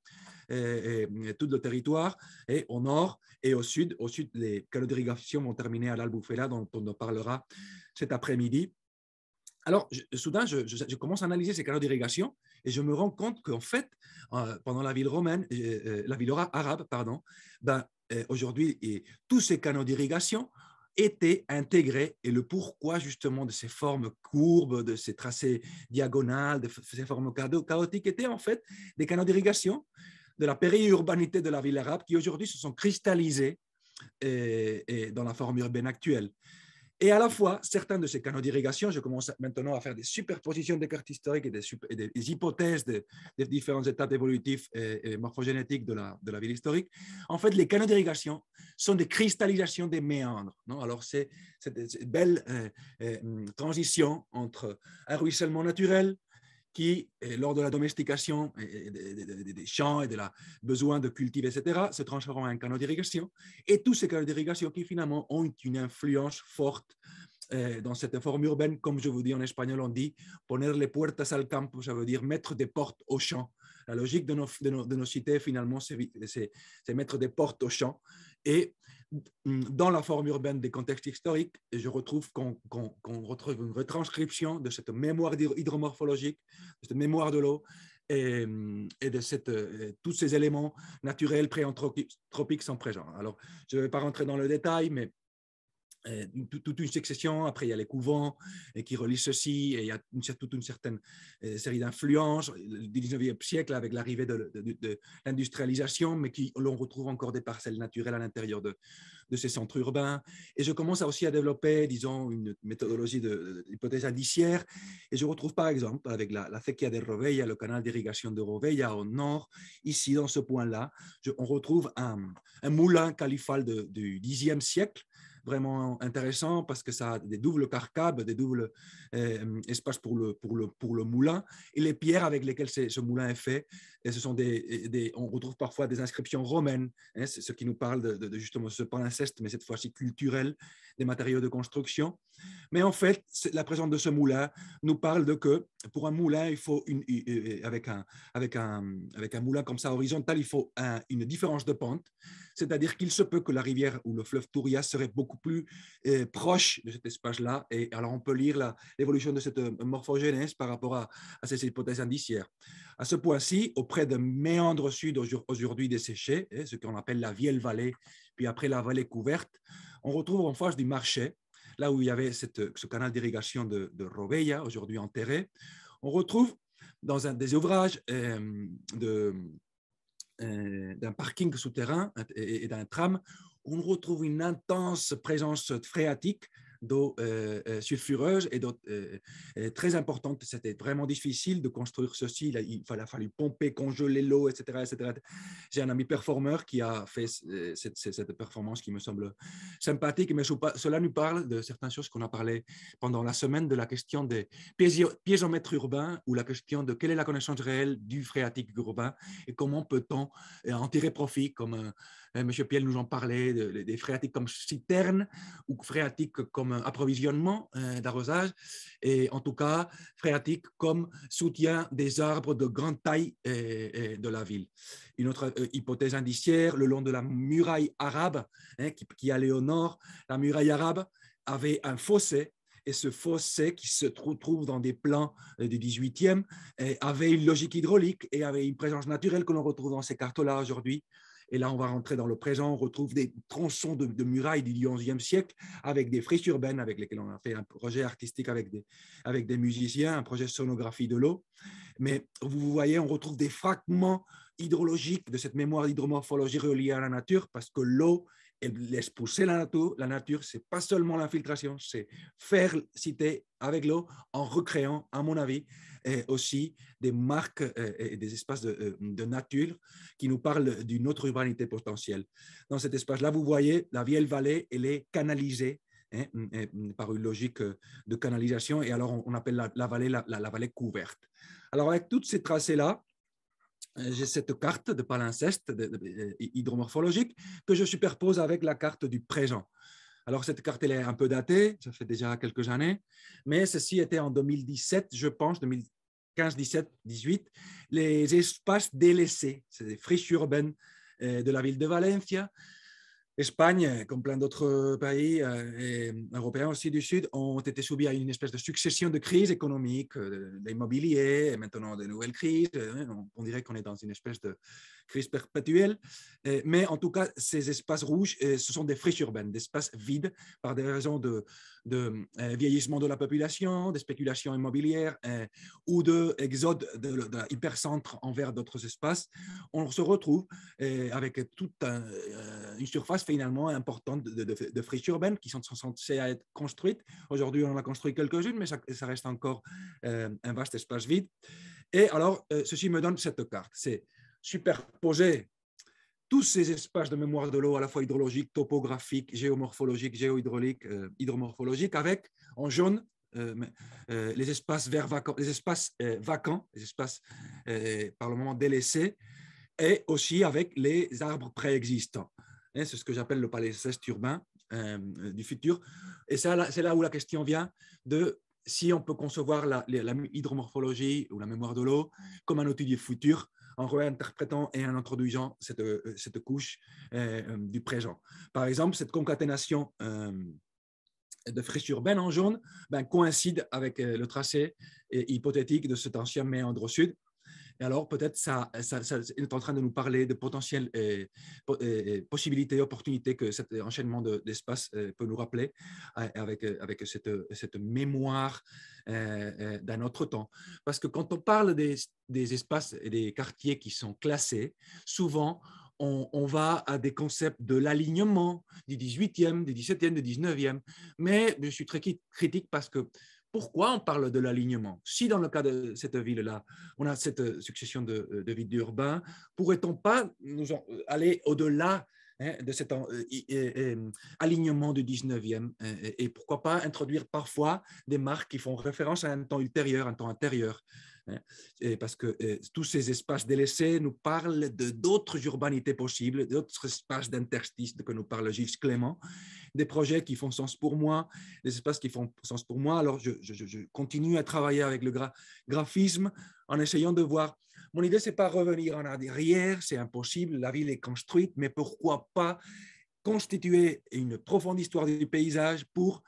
et, et, et tout le territoire, et au nord et au sud. Au sud, les canaux d'irrigation vont terminer à l'Albufera, dont on en parlera cet après-midi. Alors, je, soudain, je, je, je commence à analyser ces canaux d'irrigation et je me rends compte qu'en fait, euh, pendant la ville romaine, euh, euh, la ville arabe, pardon, ben, euh, aujourd'hui, et tous ces canaux d'irrigation étaient intégrés, et le pourquoi justement de ces formes courbes, de ces tracés diagonales, de ces formes chaotiques étaient en fait des canaux d'irrigation de la périurbanité de la ville arabe qui aujourd'hui se sont cristallisés et, et dans la forme urbaine actuelle. Et à la fois, certains de ces canaux d'irrigation, je commence maintenant à faire des superpositions des cartes historiques et des, super, et des hypothèses des, des différentes étapes évolutives et, et morphogénétiques de la, de la ville historique. En fait, les canaux d'irrigation sont des cristallisations des méandres. Non? Alors, c'est cette belle euh, euh, transition entre un ruissellement naturel, qui, lors de la domestication des champs et de la besoin de cultiver, et cetera, se transforment en un canal d'irrigation. Et tous ces canaux d'irrigation qui, finalement, ont une influence forte eh, dans cette forme urbaine. Comme je vous dis en espagnol, on dit « poner les puertas al campo », ça veut dire mettre des portes aux champs. La logique de nos, de nos, de nos cités, finalement, c'est mettre des portes aux champs. Et dans la forme urbaine des contextes historiques, je retrouve qu'on qu'on, qu'on retrouve une retranscription de cette mémoire hydromorphologique, de cette mémoire de l'eau et, et de cette, tous ces éléments naturels pré-anthropiques sont présents. Alors, je ne vais pas rentrer dans le détail, mais toute une succession. Après, il y a les couvents qui relient ceci, et il y a une, toute une certaine série d'influences du dix-neuvième siècle avec l'arrivée de, de, de, de l'industrialisation, mais qui l'on retrouve encore des parcelles naturelles à l'intérieur de, de ces centres urbains. Et je commence aussi à développer, disons, une méthodologie de l'hypothèse indiciaire, et je retrouve par exemple avec la, la Sequía de Rovella, le canal d'irrigation de Rovella au nord, ici dans ce point-là, on retrouve un, un moulin califal de, du dixième siècle, vraiment intéressant parce que ça a des doubles carcabes, des doubles euh, espaces pour le, pour, le, pour le moulin, et les pierres avec lesquelles ce moulin est fait, et ce sont des, des, on retrouve parfois des inscriptions romaines, hein, c'est ce qui nous parle de, de, de justement ce palinceste, mais cette fois-ci culturel, des matériaux de construction. Mais en fait, la présence de ce moulin nous parle de que pour un moulin, il faut une, avec, un, avec, un, avec un moulin comme ça horizontal, il faut un, une différence de pente, c'est-à-dire qu'il se peut que la rivière ou le fleuve Touria serait beaucoup plus eh, proche de cet espace-là. Et alors, on peut lire l'évolution de cette morphogénèse par rapport à, à ces hypothèses indiciaires. À ce point-ci, auprès de méandres sud aujourd'hui desséchés, eh, ce qu'on appelle la vieille vallée, puis après la vallée couverte, on retrouve en face du marché, là où il y avait cette, ce canal d'irrigation de, de Rovella, aujourd'hui enterré, on retrouve dans un des ouvrages euh, de d'un parking souterrain et, et d'un tram, on retrouve une intense présence phréatique d'eau euh, sulfureuse et d'eau euh, très importante. C'était vraiment difficile de construire ceci. Il a, il a fallu pomper, congeler l'eau, et cetera, et cetera. J'ai un ami performeur qui a fait cette, cette performance qui me semble sympathique, mais cela nous parle de certaines choses qu'on a parlé pendant la semaine, de la question des piézomètres urbains, ou la question de quelle est la connaissance réelle du phréatique urbain et comment peut-on en tirer profit, comme euh, M. Piel nous en parlait, de, des phréatiques comme citernes ou phréatiques comme approvisionnement euh, d'arrosage, et en tout cas phréatiques comme soutien des arbres de grande taille euh, euh, de la ville. Une autre euh, hypothèse indiciaire, le long de la muraille arabe, hein, qui, qui allait au nord, la muraille arabe avait un fossé, et ce fossé qui se trouve dans des plans du dix-huitième avait une logique hydraulique et avait une présence naturelle que l'on retrouve dans ces cartes-là aujourd'hui. Et là, on va rentrer dans le présent, on retrouve des tronçons de, de murailles du onzième siècle avec des friches urbaines avec lesquelles on a fait un projet artistique avec des, avec des musiciens, un projet sonographie de l'eau. Mais vous voyez, on retrouve des fragments hydrologiques de cette mémoire d'hydromorphologie reliée à la nature, parce que l'eau, elle laisse pousser la nature. La nature, ce n'est pas seulement l'infiltration, c'est faire citer avec l'eau en recréant, à mon avis, et aussi des marques et des espaces de, de nature qui nous parlent d'une autre urbanité potentielle. Dans cet espace-là, vous voyez, la vieille vallée, elle est canalisée, hein, par une logique de canalisation, et alors on appelle la, la vallée la, la, la vallée couverte. Alors avec toutes ces tracés-là, j'ai cette carte de palinceste de, de, de, hydromorphologique que je superpose avec la carte du présent. Alors, cette carte, elle est un peu datée, ça fait déjà quelques années, mais ceci était en deux mille dix-sept, je pense, deux mille quinze, dix-sept, dix-huit, les espaces délaissés, c'est des friches urbaines euh, de la ville de Valencia. Espagne, comme plein d'autres pays euh, et européens aussi du Sud, ont été soumis à une espèce de succession de crises économiques, euh, l'immobilier, et maintenant de nouvelles crises. Euh, on, on dirait qu'on est dans une espèce de crise perpétuelle. Euh, mais en tout cas, ces espaces rouges, euh, ce sont des friches urbaines, des espaces vides par des raisons de, de euh, vieillissement de la population, de spéculation immobilière euh, ou d'exode de, de, de l'hypercentre envers d'autres espaces. On se retrouve euh, avec toute un, euh, une surface finalement importante de, de, de friches urbaines qui sont censées être construites. Aujourd'hui, on en a construit quelques-unes, mais ça, ça reste encore euh, un vaste espace vide. Et alors, euh, ceci me donne cette carte. C'est superposer tous ces espaces de mémoire de l'eau, à la fois hydrologique, topographique, géomorphologique, géohydraulique, euh, hydromorphologique, avec en jaune euh, euh, les espaces verts vacants, les espaces euh, vacants, les espaces euh, par le moment délaissés, et aussi avec les arbres préexistants. C'est ce que j'appelle le palimpseste urbain euh, du futur. Et ça, c'est là où la question vient de si on peut concevoir la, la hydromorphologie ou la mémoire de l'eau comme un outil du futur en réinterprétant et en introduisant cette, cette couche euh, du présent. Par exemple, cette concaténation euh, de friches urbaines en jaune ben, coïncide avec euh, le tracé hypothétique de cet ancien méandre sud. Et alors, peut-être, ça, ça, ça est en train de nous parler de potentielles et, et, possibilités, opportunités que cet enchaînement de, d'espace euh, peut nous rappeler avec, avec cette, cette mémoire euh, d'un autre temps. Parce que quand on parle des, des espaces et des quartiers qui sont classés, souvent, on, on va à des concepts de l'alignement du dix-huitième, du dix-septième, du dix-neuvième. Mais je suis très critique parce que pourquoi on parle de l'alignement? Si dans le cas de cette ville-là, on a cette succession de, de villes urbains, pourrait-on pas nous en, aller au-delà hein, de cet en, euh, euh, alignement du dix-neuvième et, et pourquoi pas introduire parfois des marques qui font référence à un temps ultérieur, un temps antérieur? Et parce que euh, tous ces espaces délaissés nous parlent de d'autres urbanités possibles, d'autres espaces d'interstices que nous parle Gilles Clément, des projets qui font sens pour moi, des espaces qui font sens pour moi. Alors, je, je, je continue à travailler avec le gra graphisme en essayant de voir. Mon idée, ce n'est pas revenir en arrière, c'est impossible, la ville est construite, mais pourquoi pas constituer une profonde histoire du paysage pour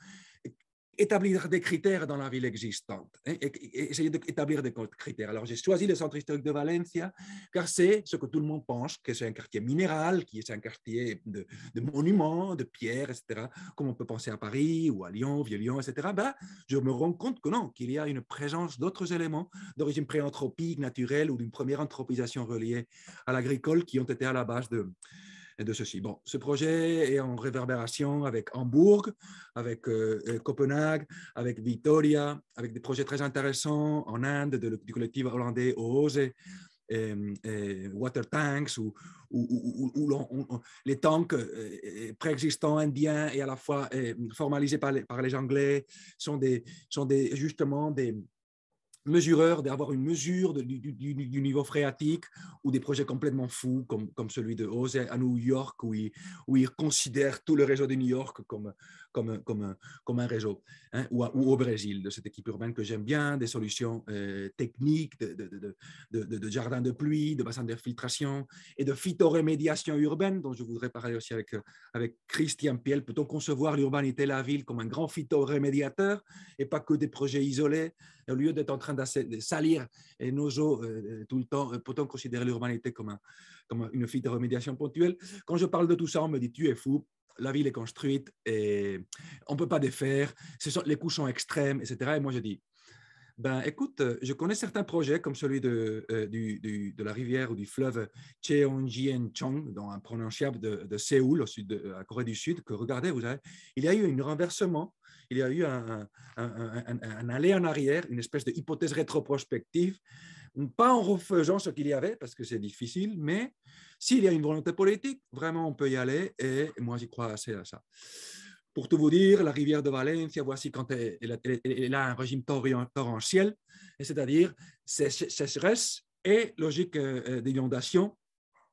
établir des critères dans la ville existante, hein, et, et essayer d'établir des critères. Alors, j'ai choisi le centre historique de Valencia, car c'est ce que tout le monde pense, que c'est un quartier minéral, qui est un quartier de, de monuments, de pierres, et cetera, comme on peut penser à Paris ou à Lyon, Vieux-Lyon, et cetera. Ben, je me rends compte que non, qu'il y a une présence d'autres éléments d'origine préanthropique, naturelle, ou d'une première anthropisation reliée à l'agricole qui ont été à la base de de ceci. Bon, ce projet est en réverbération avec Hambourg, avec euh, Copenhague, avec Vitoria, avec des projets très intéressants en Inde de, du collectif hollandais O O S E, et, et Water Tanks, où, où, où, où on, on, les tanks euh, préexistants indiens et à la fois euh, formalisés par les, par les Anglais sont, des, sont des, justement des mesureurs, d'avoir une mesure de, du, du, du niveau phréatique, ou des projets complètement fous comme, comme celui de O S E à New York où ils, où ils considèrent tout le réseau de New York comme, comme, comme, comme un réseau, hein, ou, ou au Brésil, de cette équipe urbaine que j'aime bien, des solutions euh, techniques de, de, de, de, de, de jardins de pluie, de bassins d'infiltration et de phytorémédiation urbaine dont je voudrais parler aussi avec, avec Christian Piel. Peut-on concevoir l'urbanité, la ville comme un grand phytorémédiateur et pas que des projets isolés? Au lieu d'être en train de salir nos eaux euh, tout le temps, peut-on considérer l'urbanité comme, un, comme une phytorémédiation ponctuelle? Quand je parle de tout ça, on me dit tu es fou, la ville est construite et on ne peut pas défaire, ce sont, les coûts sont extrêmes, et cetera. Et moi je dis, ben écoute, je connais certains projets comme celui de, euh, du, du, de la rivière ou du fleuve Cheonggyecheon, dans un prononciable de, de Séoul, au sud de la Corée du Sud, que regardez, vous savez, il y a eu un renversement. Il y a eu un, un, un, un, un aller en arrière, une espèce d'hypothèse rétroprospective, pas en refaisant ce qu'il y avait, parce que c'est difficile, mais s'il y a une volonté politique, vraiment on peut y aller, et moi j'y crois assez à ça. Pour tout vous dire, la rivière de Valencia, voici quand elle, elle, elle, elle a un régime torrentiel, c'est-à-dire sécheresse et logique d'inondation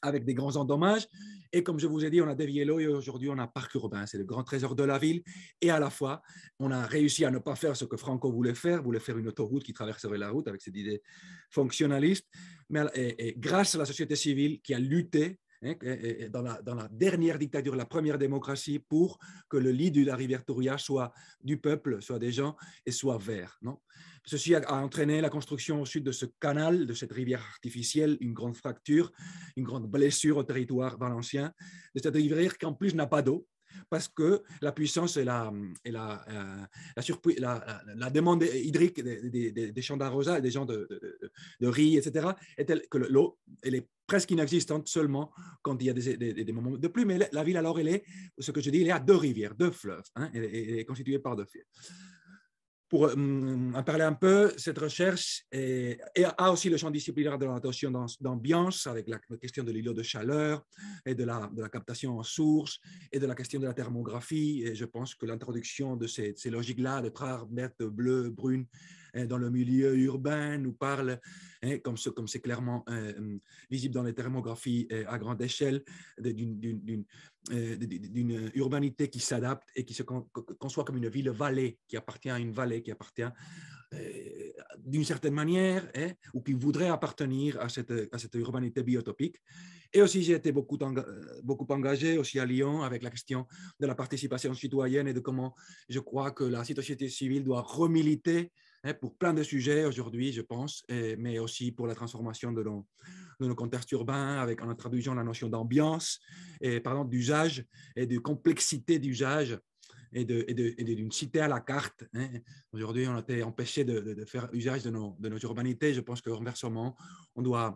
avec des grands endommages. Et comme je vous ai dit, on a dévié l'eau et aujourd'hui, on a parc urbain. C'est le grand trésor de la ville. Et à la fois, on a réussi à ne pas faire ce que Franco voulait faire, voulait faire une autoroute qui traverserait la route avec ses idées fonctionnalistes. Mais et, et grâce à la société civile qui a lutté hein, dans, la, dans la dernière dictature, la première démocratie, pour que le lit de la rivière Turia soit du peuple, soit des gens, et soit vert. Non Ceci a, a entraîné la construction au sud de ce canal, de cette rivière artificielle, une grande fracture, une grande blessure au territoire valencien, de cette rivière qui en plus n'a pas d'eau, parce que la puissance et la, et la, euh, la, surpu, la, la, la demande hydrique des, des, des champs d'arrosage, des champs de, de, de, de riz, et cetera, est telle que l'eau, elle est presque inexistante seulement quand il y a des, des, des moments de pluie. Mais la ville, alors, elle est, ce que je dis, elle est à deux rivières, deux fleuves, hein, elle, elle est constituée par deux fleuves. Pour um, en parler un peu, cette recherche est, et a aussi le champ disciplinaire de la notion d'ambiance avec la question de l'îlot de chaleur et de la, de la captation en source et de la question de la thermographie. Et je pense que l'introduction de ces, ces logiques-là, de traces vertes, bleues, brunes, dans le milieu urbain nous parle, hein, comme c'est comme clairement euh, visible dans les thermographies euh, à grande échelle, d'une euh, urbanité qui s'adapte et qui se conçoit comme une ville-vallée, qui appartient à une vallée, qui appartient euh, d'une certaine manière, hein, ou qui voudrait appartenir à cette, à cette urbanité biotopique. Et aussi, j'ai été beaucoup, beaucoup engagé aussi à Lyon avec la question de la participation citoyenne et de comment je crois que la société civile doit remiliter pour plein de sujets aujourd'hui, je pense, et, mais aussi pour la transformation de nos, de nos contextes urbains, avec, en introduisant la notion d'ambiance, et par exemple d'usage et de complexité d'usage et d'une de, et de, cité à la carte. Hein. Aujourd'hui, on a été empêché de, de, de faire usage de nos, de nos urbanités. Je pense que renversement, on doit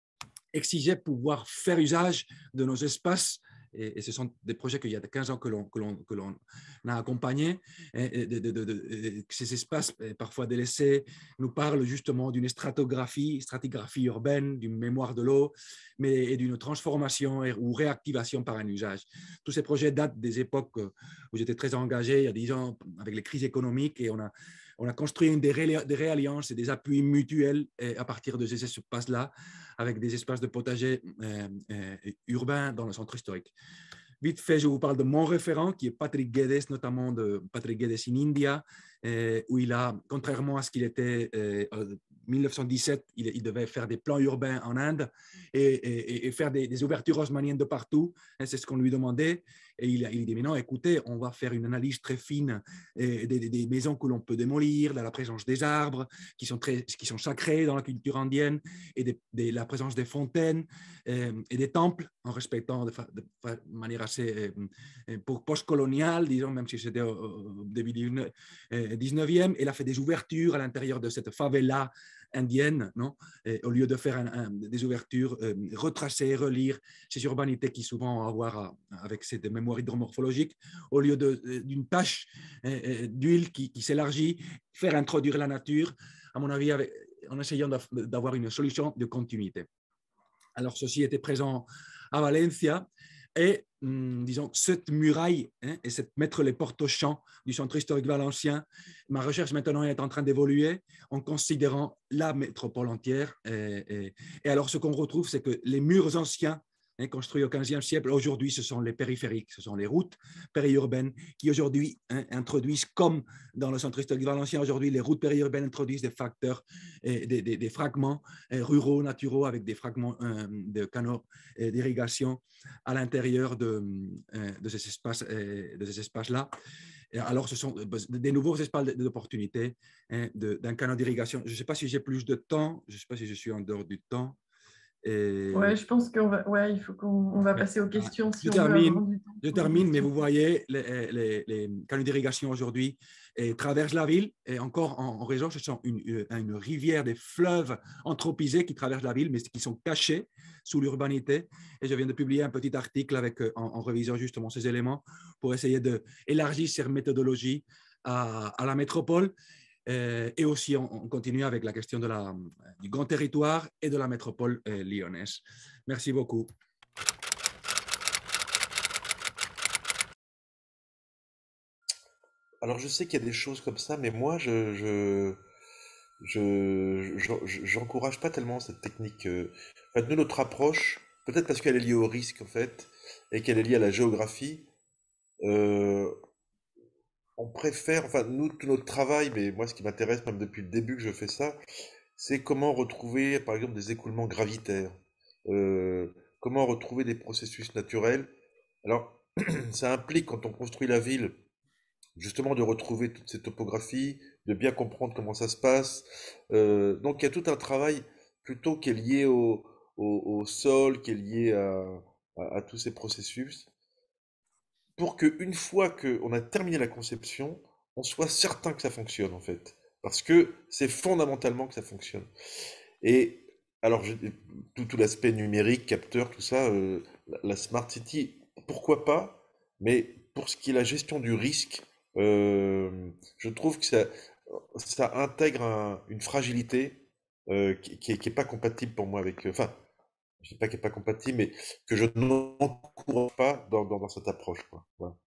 exiger pouvoir faire usage de nos espaces. Et, et ce sont des projets qu'il y a quinze ans que l'on, que l'on, que l'on a accompagnés. Et, et de, de, de, de, ces espaces, parfois délaissés, nous parlent justement d'une stratographie, stratigraphie urbaine, d'une mémoire de l'eau, mais et d'une transformation ou réactivation par un usage. Tous ces projets datent des époques où j'étais très engagé, il y a dix ans, avec les crises économiques, et on a, on a construit une des, ré, des réalliances et des appuis mutuels à partir de ces espaces-là, avec des espaces de potager euh, euh, urbains dans le centre historique. Vite fait, je vous parle de mon référent, qui est Patrick Guedes, notamment de Patrick Guedes in India, euh, où il a, contrairement à ce qu'il était euh, en mille neuf cent dix-sept, il, il devait faire des plans urbains en Inde et, et, et faire des, des ouvertures haussmanniennes de partout. C'est ce qu'on lui demandait. Et il, il dit, mais non, écoutez, on va faire une analyse très fine des, des, des maisons que l'on peut démolir, de la présence des arbres, qui sont, très, qui sont sacrés dans la culture indienne, et de, de la présence des fontaines euh, et des temples, en respectant de, de, de manière assez euh, post-coloniale, disons, même si c'était au, au début du dix-neuvième. Il a fait des ouvertures à l'intérieur de cette favela indienne, non et au lieu de faire un, un, des ouvertures, euh, retracer, relire ces urbanités qui souvent ont à voir à, avec cette mémoire hydromorphologique, au lieu d'une tâche euh, d'huile qui, qui s'élargit, faire introduire la nature, à mon avis, avec, en essayant d'avoir une solution de continuité. Alors, ceci était présent à Valencia. Et, hum, disons, cette muraille hein, et cette, mettre les portes aux champs du centre historique valencien, ma recherche maintenant est en train d'évoluer en considérant la métropole entière. Et, et, et alors, ce qu'on retrouve, c'est que les murs anciens, hein, construits au quinzième siècle, aujourd'hui, ce sont les périphériques, ce sont les routes périurbaines qui aujourd'hui hein, introduisent, comme dans le centre historique valencien, aujourd'hui, les routes périurbaines introduisent des facteurs, et des, des, des fragments et ruraux, naturaux, avec des fragments euh, de canaux d'irrigation à l'intérieur de, de ces espaces, de ces espaces-là. Alors, ce sont des nouveaux espaces d'opportunité hein, d'un canal d'irrigation. Je ne sais pas si j'ai plus de temps, je ne sais pas si je suis en dehors du temps. Et... Ouais, je pense qu'on va, ouais, il faut qu'on va passer aux questions si je on termine, veut avoir du temps. Je termine, mais vous voyez, les, les, les canaux d'irrigation aujourd'hui traversent la ville et encore en, en région, ce sont une, une, une rivière, des fleuves anthropisés qui traversent la ville, mais qui sont cachés sous l'urbanité. Et je viens de publier un petit article avec, en, en revisant justement ces éléments pour essayer d'élargir cette méthodologie à, à la métropole. Euh, et aussi, on, on continue avec la question de la, du grand territoire et de la métropole euh, lyonnaise. Merci beaucoup. Alors, je sais qu'il y a des choses comme ça, mais moi, je, je, je, je- je- j'encourage pas tellement cette technique. euh. En fait, nous, notre approche, peut-être parce qu'elle est liée au risque en fait, et qu'elle est liée à la géographie, euh, on préfère, enfin nous, tout notre travail, mais moi ce qui m'intéresse même depuis le début que je fais ça, c'est comment retrouver par exemple des écoulements gravitaires, euh, comment retrouver des processus naturels. Alors ça implique quand on construit la ville, justement de retrouver toutes ces topographies, de bien comprendre comment ça se passe. Euh, donc il y a tout un travail plutôt qui est lié au, au, au sol, qui est lié à, à- à tous ces processus, pour qu'une fois qu'on a terminé la conception, on soit certain que ça fonctionne en fait. Parce que c'est fondamentalement que ça fonctionne. Et alors, je- tout, tout l'aspect numérique, capteur, tout ça, euh, la, la Smart City, pourquoi pas, mais pour ce qui est la gestion du risque, euh, je trouve que ça, ça intègre un- une fragilité euh, qui, qui est, qui est pas compatible pour moi avec. euh, Enfin, je dis pas qu'elle est pas compatible, mais que je n'encourage pas dans, dans, dans cette approche, quoi. Voilà.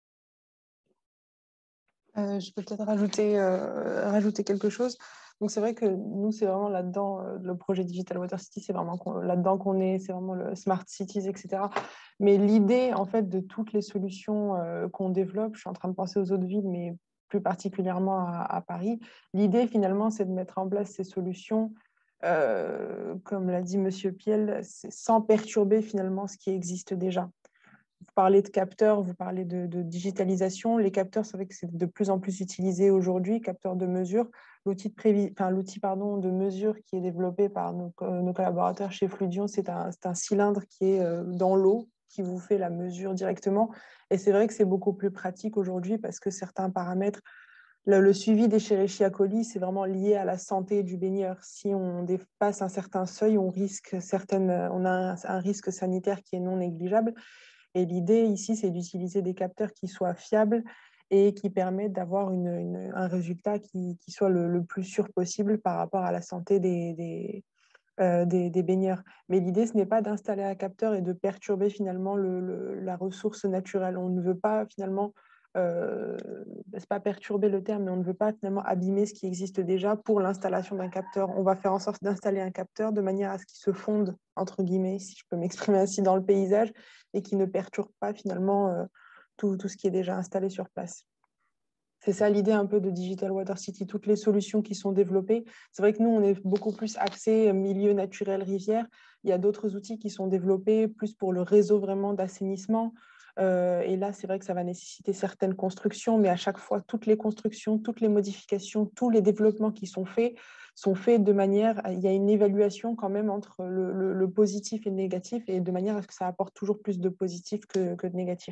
Euh, je peux peut-être rajouter, euh, rajouter quelque chose. Donc, c'est vrai que nous, c'est vraiment là-dedans, euh, le projet Digital Water City, c'est vraiment qu'on- là-dedans qu'on est, c'est vraiment le Smart Cities, et cetera. Mais l'idée, en fait, de toutes les solutions euh, qu'on développe, je suis en train de penser aux autres villes, mais plus particulièrement à, à Paris, l'idée, finalement, c'est de mettre en place ces solutions, euh, comme l'a dit Monsieur Piel, c'est sans perturber finalement ce qui existe déjà. Vous parlez de capteurs, vous parlez de, de digitalisation. Les capteurs, c'est vrai que c'est de plus en plus utilisé aujourd'hui, capteurs de mesure. L'outil de, prévi... enfin, l'outil, pardon, de mesure qui est développé par nos, nos collaborateurs chez Fluidion, c'est un, c'est un cylindre qui est euh, dans l'eau, qui vous fait la mesure directement. Et c'est vrai que c'est beaucoup plus pratique aujourd'hui parce que certains paramètres, le, le suivi d'Escherichia coli, c'est vraiment lié à la santé du baigneur. Si on dépasse un certain seuil, on risque certaines, on a un, un risque sanitaire qui est non négligeable. Et l'idée ici, c'est d'utiliser des capteurs qui soient fiables et qui permettent d'avoir une, une, un résultat qui, qui soit le, le, plus sûr possible par rapport à la santé des, des, euh, des, des baigneurs. Mais l'idée, ce n'est pas d'installer un capteur et de perturber finalement le, le, la ressource naturelle. On ne veut pas finalement, euh, c'est pas perturber le terme, mais on ne veut pas finalement abîmer ce qui existe déjà pour l'installation d'un capteur. On va faire en sorte d'installer un capteur de manière à ce qu'il se fonde, entre guillemets, si je peux m'exprimer ainsi, dans le paysage et qui ne perturbe pas finalement euh, tout, tout ce qui est déjà installé sur place. C'est ça l'idée un peu de Digital Water City, toutes les solutions qui sont développées. C'est vrai que nous, on est beaucoup plus axé milieu naturel, rivière. Il y a d'autres outils qui sont développés plus pour le réseau vraiment d'assainissement. Euh, et là, c'est vrai que ça va nécessiter certaines constructions, mais à chaque fois, toutes les constructions, toutes les modifications, tous les développements qui sont faits sont faits de manière, il y a une évaluation quand même entre le, le, le positif et le négatif, et de manière à ce que ça apporte toujours plus de positif que, que de négatif.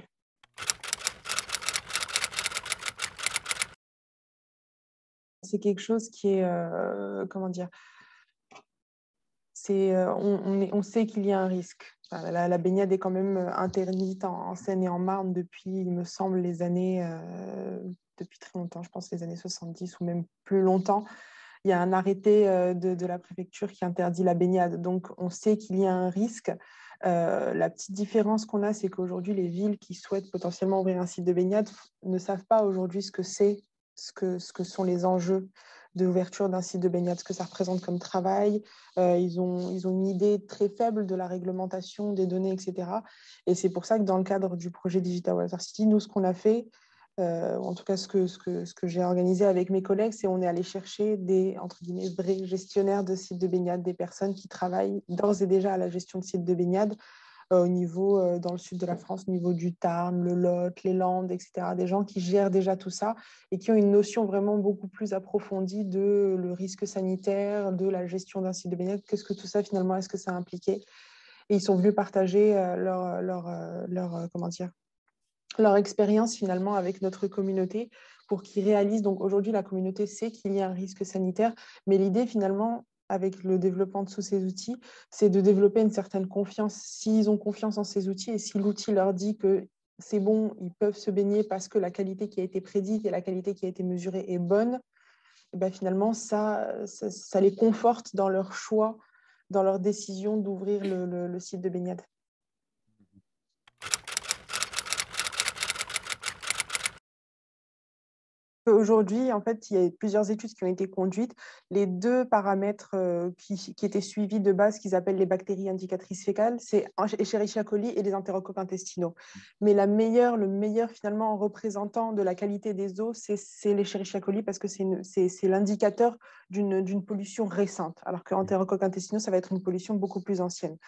C'est quelque chose qui est, euh, comment dire, c'est, euh, on, on, est- on sait qu'il y a un risque. Enfin, la, la baignade est quand même interdite en, en Seine et en Marne depuis, il me semble, les années, euh, depuis très longtemps, je pense les années soixante-dix ou même plus longtemps. Il y a un arrêté euh, de, de la préfecture qui interdit la baignade. Donc, on sait qu'il y a un risque. Euh, la petite différence qu'on a, c'est qu'aujourd'hui, les villes qui souhaitent potentiellement ouvrir un site de baignade ne savent pas aujourd'hui ce que c'est, ce que, ce que sont les enjeux d'ouverture d'un site de baignade, ce que ça représente comme travail. Euh, ils ont, ils ont une idée très faible de la réglementation des données, et cetera. Et c'est pour ça que dans le cadre du projet Digital Water City, nous, ce qu'on a fait, euh, en tout cas ce que, ce que, ce que j'ai organisé avec mes collègues, c'est on est allé chercher des, entre guillemets, vrais gestionnaires de sites de baignade, des personnes qui travaillent d'ores et déjà à la gestion de sites de baignade euh, au niveau, euh, dans le sud de la France, au niveau du Tarn, le Lot, les Landes, et cetera. Des gens qui gèrent déjà tout ça et qui ont une notion vraiment beaucoup plus approfondie de le risque sanitaire, de la gestion d'un site de baignade. Qu'est-ce que tout ça, finalement, est-ce que ça a impliqué? Et ils sont venus partager euh, leur, leur, euh, leur, euh, comment dire, leur expérience finalement avec notre communauté pour qu'ils réalisent. Donc aujourd'hui, la communauté sait qu'il y a un risque sanitaire, mais l'idée finalement, avec le développement de tous ces outils, c'est de développer une certaine confiance. S'ils ont confiance en ces outils et si l'outil leur dit que c'est bon, ils peuvent se baigner parce que la qualité qui a été prédite et la qualité qui a été mesurée est bonne, et ben finalement, ça, ça, ça les conforte dans leur choix, dans leur décision d'ouvrir le, le, le site de baignade. Aujourd'hui, en fait, il y a plusieurs études qui ont été conduites. Les deux paramètres euh, qui, qui étaient suivis de base, qu'ils appellent les bactéries indicatrices fécales, c'est Escherichia coli et les entérocoques intestinaux. Mais la meilleure, le meilleur finalement représentant de la qualité des eaux, c'est l'Escherichia coli parce que c'est l'indicateur d'une pollution récente, alors que entérocoques intestinaux, ça va être une pollution beaucoup plus ancienne.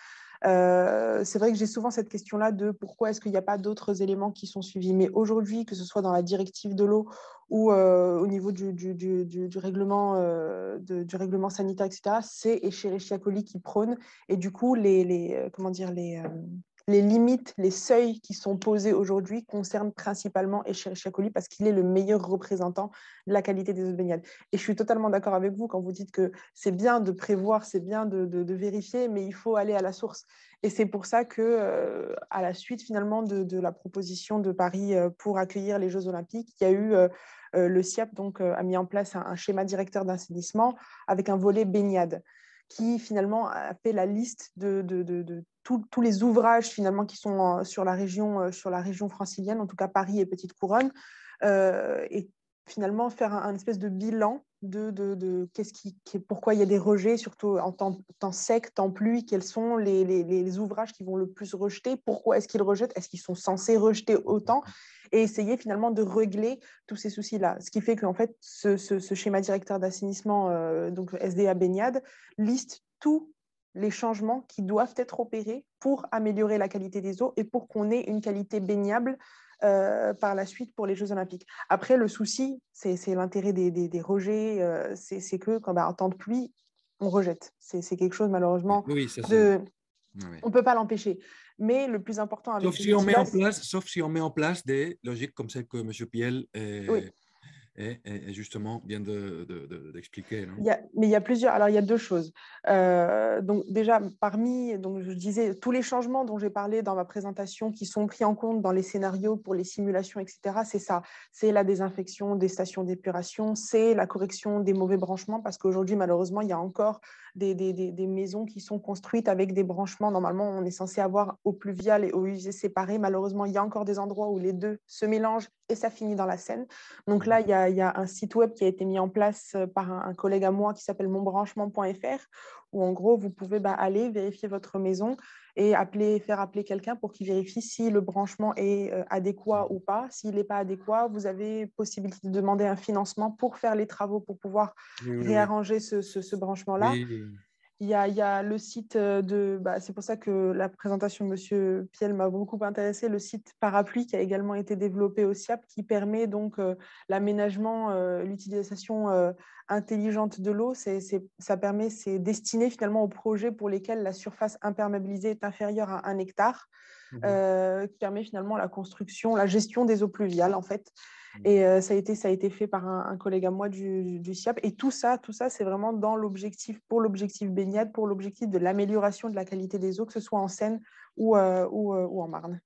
Euh, c'est vrai que j'ai souvent cette question-là de pourquoi est-ce qu'il n'y a pas d'autres éléments qui sont suivis. Mais aujourd'hui, que ce soit dans la directive de l'eau ou euh, au niveau du, du, du, du, règlement, euh, de, du règlement sanitaire, et cetera, c'est Escherichia coli qui prône. Et du coup, les, les, comment dire, les, euh, les limites, les seuils qui sont posés aujourd'hui concernent principalement Escherichia coli parce qu'il est le meilleur représentant de la qualité des eaux de baignade. Et je suis totalement d'accord avec vous quand vous dites que c'est bien de prévoir, c'est bien de, de, de vérifier, mais il faut aller à la source. Et c'est pour ça que, euh, à la suite finalement de, de la proposition de Paris euh, pour accueillir les Jeux Olympiques, il y a eu euh, euh, le SIAP donc euh, a mis en place un, un schéma directeur d'assainissement avec un volet baignade qui finalement a fait la liste de, de, de, de tous, tous les ouvrages finalement qui sont en, sur la région euh, sur la région francilienne, en tout cas Paris et Petite Couronne, euh, et finalement faire un, un espèce de bilan de, de, de qu'est-ce qui, pourquoi il y a des rejets, surtout en temps, temps sec, temps pluie, quels sont les, les, les ouvrages qui vont le plus rejeter, pourquoi est-ce qu'ils rejettent, est-ce qu'ils sont censés rejeter autant, et essayer finalement de régler tous ces soucis-là. Ce qui fait qu'en fait, ce, ce, ce schéma directeur d'assainissement, euh, donc S D A Baignade, liste tous les changements qui doivent être opérés pour améliorer la qualité des eaux et pour qu'on ait une qualité baignable Euh, par la suite pour les Jeux Olympiques. Après, le souci, c'est l'intérêt des, des, des rejets, euh, c'est que quand, bah, en temps de pluie, on rejette. C'est quelque chose, malheureusement, Oui, ça c'est. de... Oui. On ne peut pas l'empêcher. Mais le plus important avec Sauf ces si on met en outils-là, place, sauf si on met en place des logiques comme celle que M. Piel est, oui. et, et justement vient d'expliquer. De, de, de, il y a, mais il y a plusieurs. Alors, il y a deux choses. Euh, donc, déjà, parmi, donc, je disais, tous les changements dont j'ai parlé dans ma présentation qui sont pris en compte dans les scénarios pour les simulations, et cetera, c'est ça. C'est la désinfection des stations d'épuration, c'est la correction des mauvais branchements, parce qu'aujourd'hui, malheureusement, il y a encore des, des, des, des maisons qui sont construites avec des branchements. Normalement, on est censé avoir eau pluviale et eau usée séparées. Malheureusement, il y a encore des endroits où les deux se mélangent et ça finit dans la Seine. Donc là, il y a, il y a un site web qui a été mis en place par un, un collègue à moi qui s'appelle monbranchement point F R, où en gros, vous pouvez bah, aller vérifier votre maison et appeler, faire appeler quelqu'un pour qu'il vérifie si le branchement est euh, adéquat ou pas. S'il n'est pas adéquat, vous avez possibilité de demander un financement pour faire les travaux, pour pouvoir oui, oui, réarranger oui. ce, ce, ce branchement-là. Oui. Il y, a, il y a le site de... Bah, c'est pour ça que la présentation de M. Piel m'a beaucoup intéressé, le site Parapluie qui a également été développé au SIAP, qui permet donc euh, l'aménagement, euh, l'utilisation euh, intelligente de l'eau. Ça permet, c'est destiné finalement aux projets pour lesquels la surface imperméabilisée est inférieure à un hectare, mmh. euh, qui permet finalement la construction, la gestion des eaux pluviales en fait. Et euh, ça, a été, ça a été fait par un, un collègue à moi du, du SIAP. Et tout ça, tout ça c'est vraiment dans l'objectif, pour l'objectif baignade, pour l'objectif de l'amélioration de la qualité des eaux, que ce soit en Seine ou, euh, ou, euh, ou en Marne.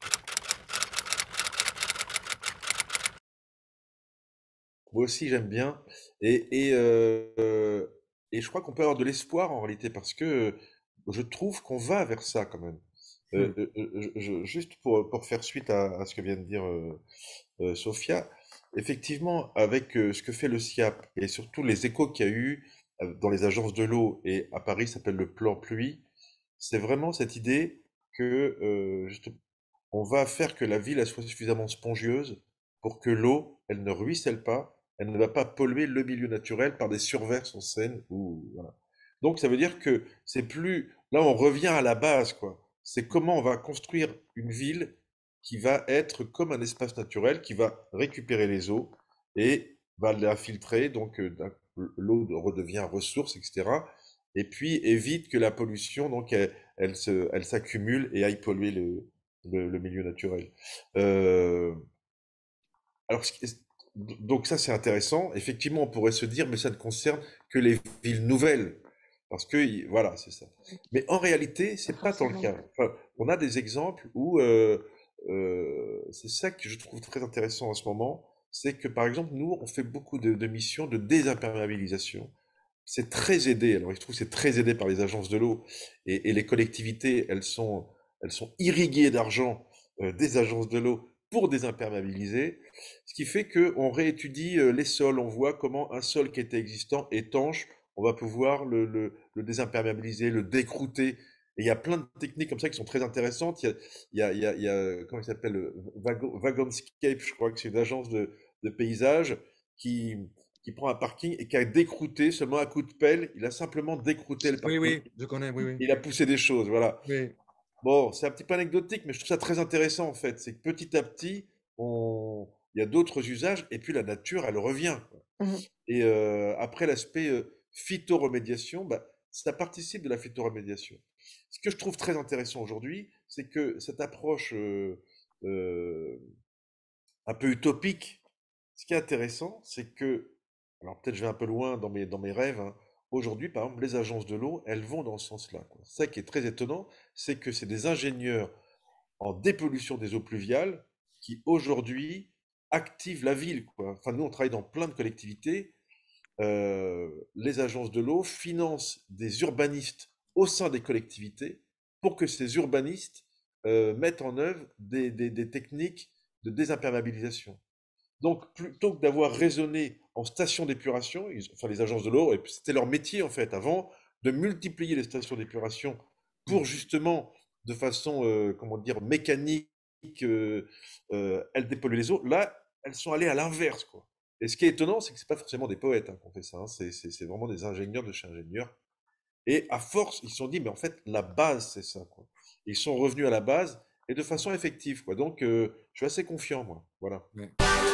Moi aussi, j'aime bien. Et, et, euh, et je crois qu'on peut avoir de l'espoir en réalité, parce que je trouve qu'on va vers ça quand même. Euh, Hmm. euh, je, juste pour, pour faire suite à, à ce que vient de dire euh, euh, Sophia, effectivement, avec euh, ce que fait le SIAP et surtout les échos qu'il y a eu euh, dans les agences de l'eau, et à Paris, ça s'appelle le plan pluie, c'est vraiment cette idée que euh, juste, on va faire que la ville elle soit suffisamment spongieuse pour que l'eau, elle ne ruisselle pas, elle ne va pas polluer le milieu naturel par des surverses en Seine. Ou, voilà. Donc ça veut dire que c'est plus... Là, on revient à la base, quoi. C'est comment on va construire une ville qui va être comme un espace naturel, qui va récupérer les eaux et va la filtrer, donc euh, l'eau redevient ressource, et cetera. Et puis évite que la pollution, donc, elle, elle se, elle s'accumule et aille polluer le, le, le milieu naturel. Euh, alors, ce qui est- donc ça c'est intéressant. Effectivement, on pourrait se dire, mais ça ne concerne que les villes nouvelles, parce que y- voilà, c'est ça. Mais en réalité, c'est pas tant le cas. Enfin, on a des exemples où euh, euh, c'est ça que je trouve très intéressant en ce moment, c'est que par exemple, nous, on fait beaucoup de, de missions de désimperméabilisation. C'est très aidé. Alors, je trouve que c'est très aidé par les agences de l'eau et, et les collectivités, elles sont, elles sont irriguées d'argent euh, des agences de l'eau pour désimperméabiliser, ce qui fait qu'on réétudie euh, les sols, on voit comment un sol qui était existant, étanche, on va pouvoir le, le- le désimperméabiliser, le décrouter. Et il y a plein de techniques comme ça qui sont très intéressantes. Il y a, il y a, il y a, il y a- comment il s'appelle, euh, Vago- Wagonscape, je crois que c'est une agence de, de paysage qui, qui prend un parking et qui a décrouté seulement à coup de pelle. Il a simplement décrouté le Oui, parking. oui, je connais, oui, oui. Il a poussé des choses, voilà. Oui, Bon, c'est un petit peu anecdotique, mais je trouve ça très intéressant en fait. C'est que petit à petit, on... il y a d'autres usages et puis la nature, elle revient, quoi. Mhm. Et euh, après l'aspect euh, phytoremédiation, bah, ça participe de la phytoremédiation. Ce que je trouve très intéressant aujourd'hui, c'est que cette approche euh, euh, un peu utopique, ce qui est intéressant, c'est que, alors peut-être je vais un peu loin dans mes, dans mes rêves, hein, aujourd'hui, par exemple, les agences de l'eau, elles vont dans ce sens-là, quoi. Ça qui est très étonnant, c'est que c'est des ingénieurs en dépollution des eaux pluviales qui aujourd'hui activent la ville, quoi. Enfin, nous, on travaille dans plein de collectivités. Euh, les agences de l'eau financent des urbanistes au sein des collectivités pour que ces urbanistes euh, mettent en œuvre des, des- des techniques de désimperméabilisation. Donc, plutôt que d'avoir raisonné en station d'épuration, ils- enfin les agences de l'eau, et puis c'était leur métier en fait avant, de multiplier les stations d'épuration pour justement, de façon, euh, comment dire, mécanique, euh, euh, elles dépolluent les eaux. Là, elles sont allées à l'inverse, quoi. Et ce qui est étonnant, c'est que c'est pas forcément des poètes hein, qui ont fait ça, hein. C'est c'est- c'est vraiment des ingénieurs de chez ingénieurs. Et à force, ils se sont dit, mais en fait, la base, c'est ça, quoi. Ils sont revenus à la base et de façon effective, quoi. Donc, euh, je suis assez confiant, moi. Voilà. oui.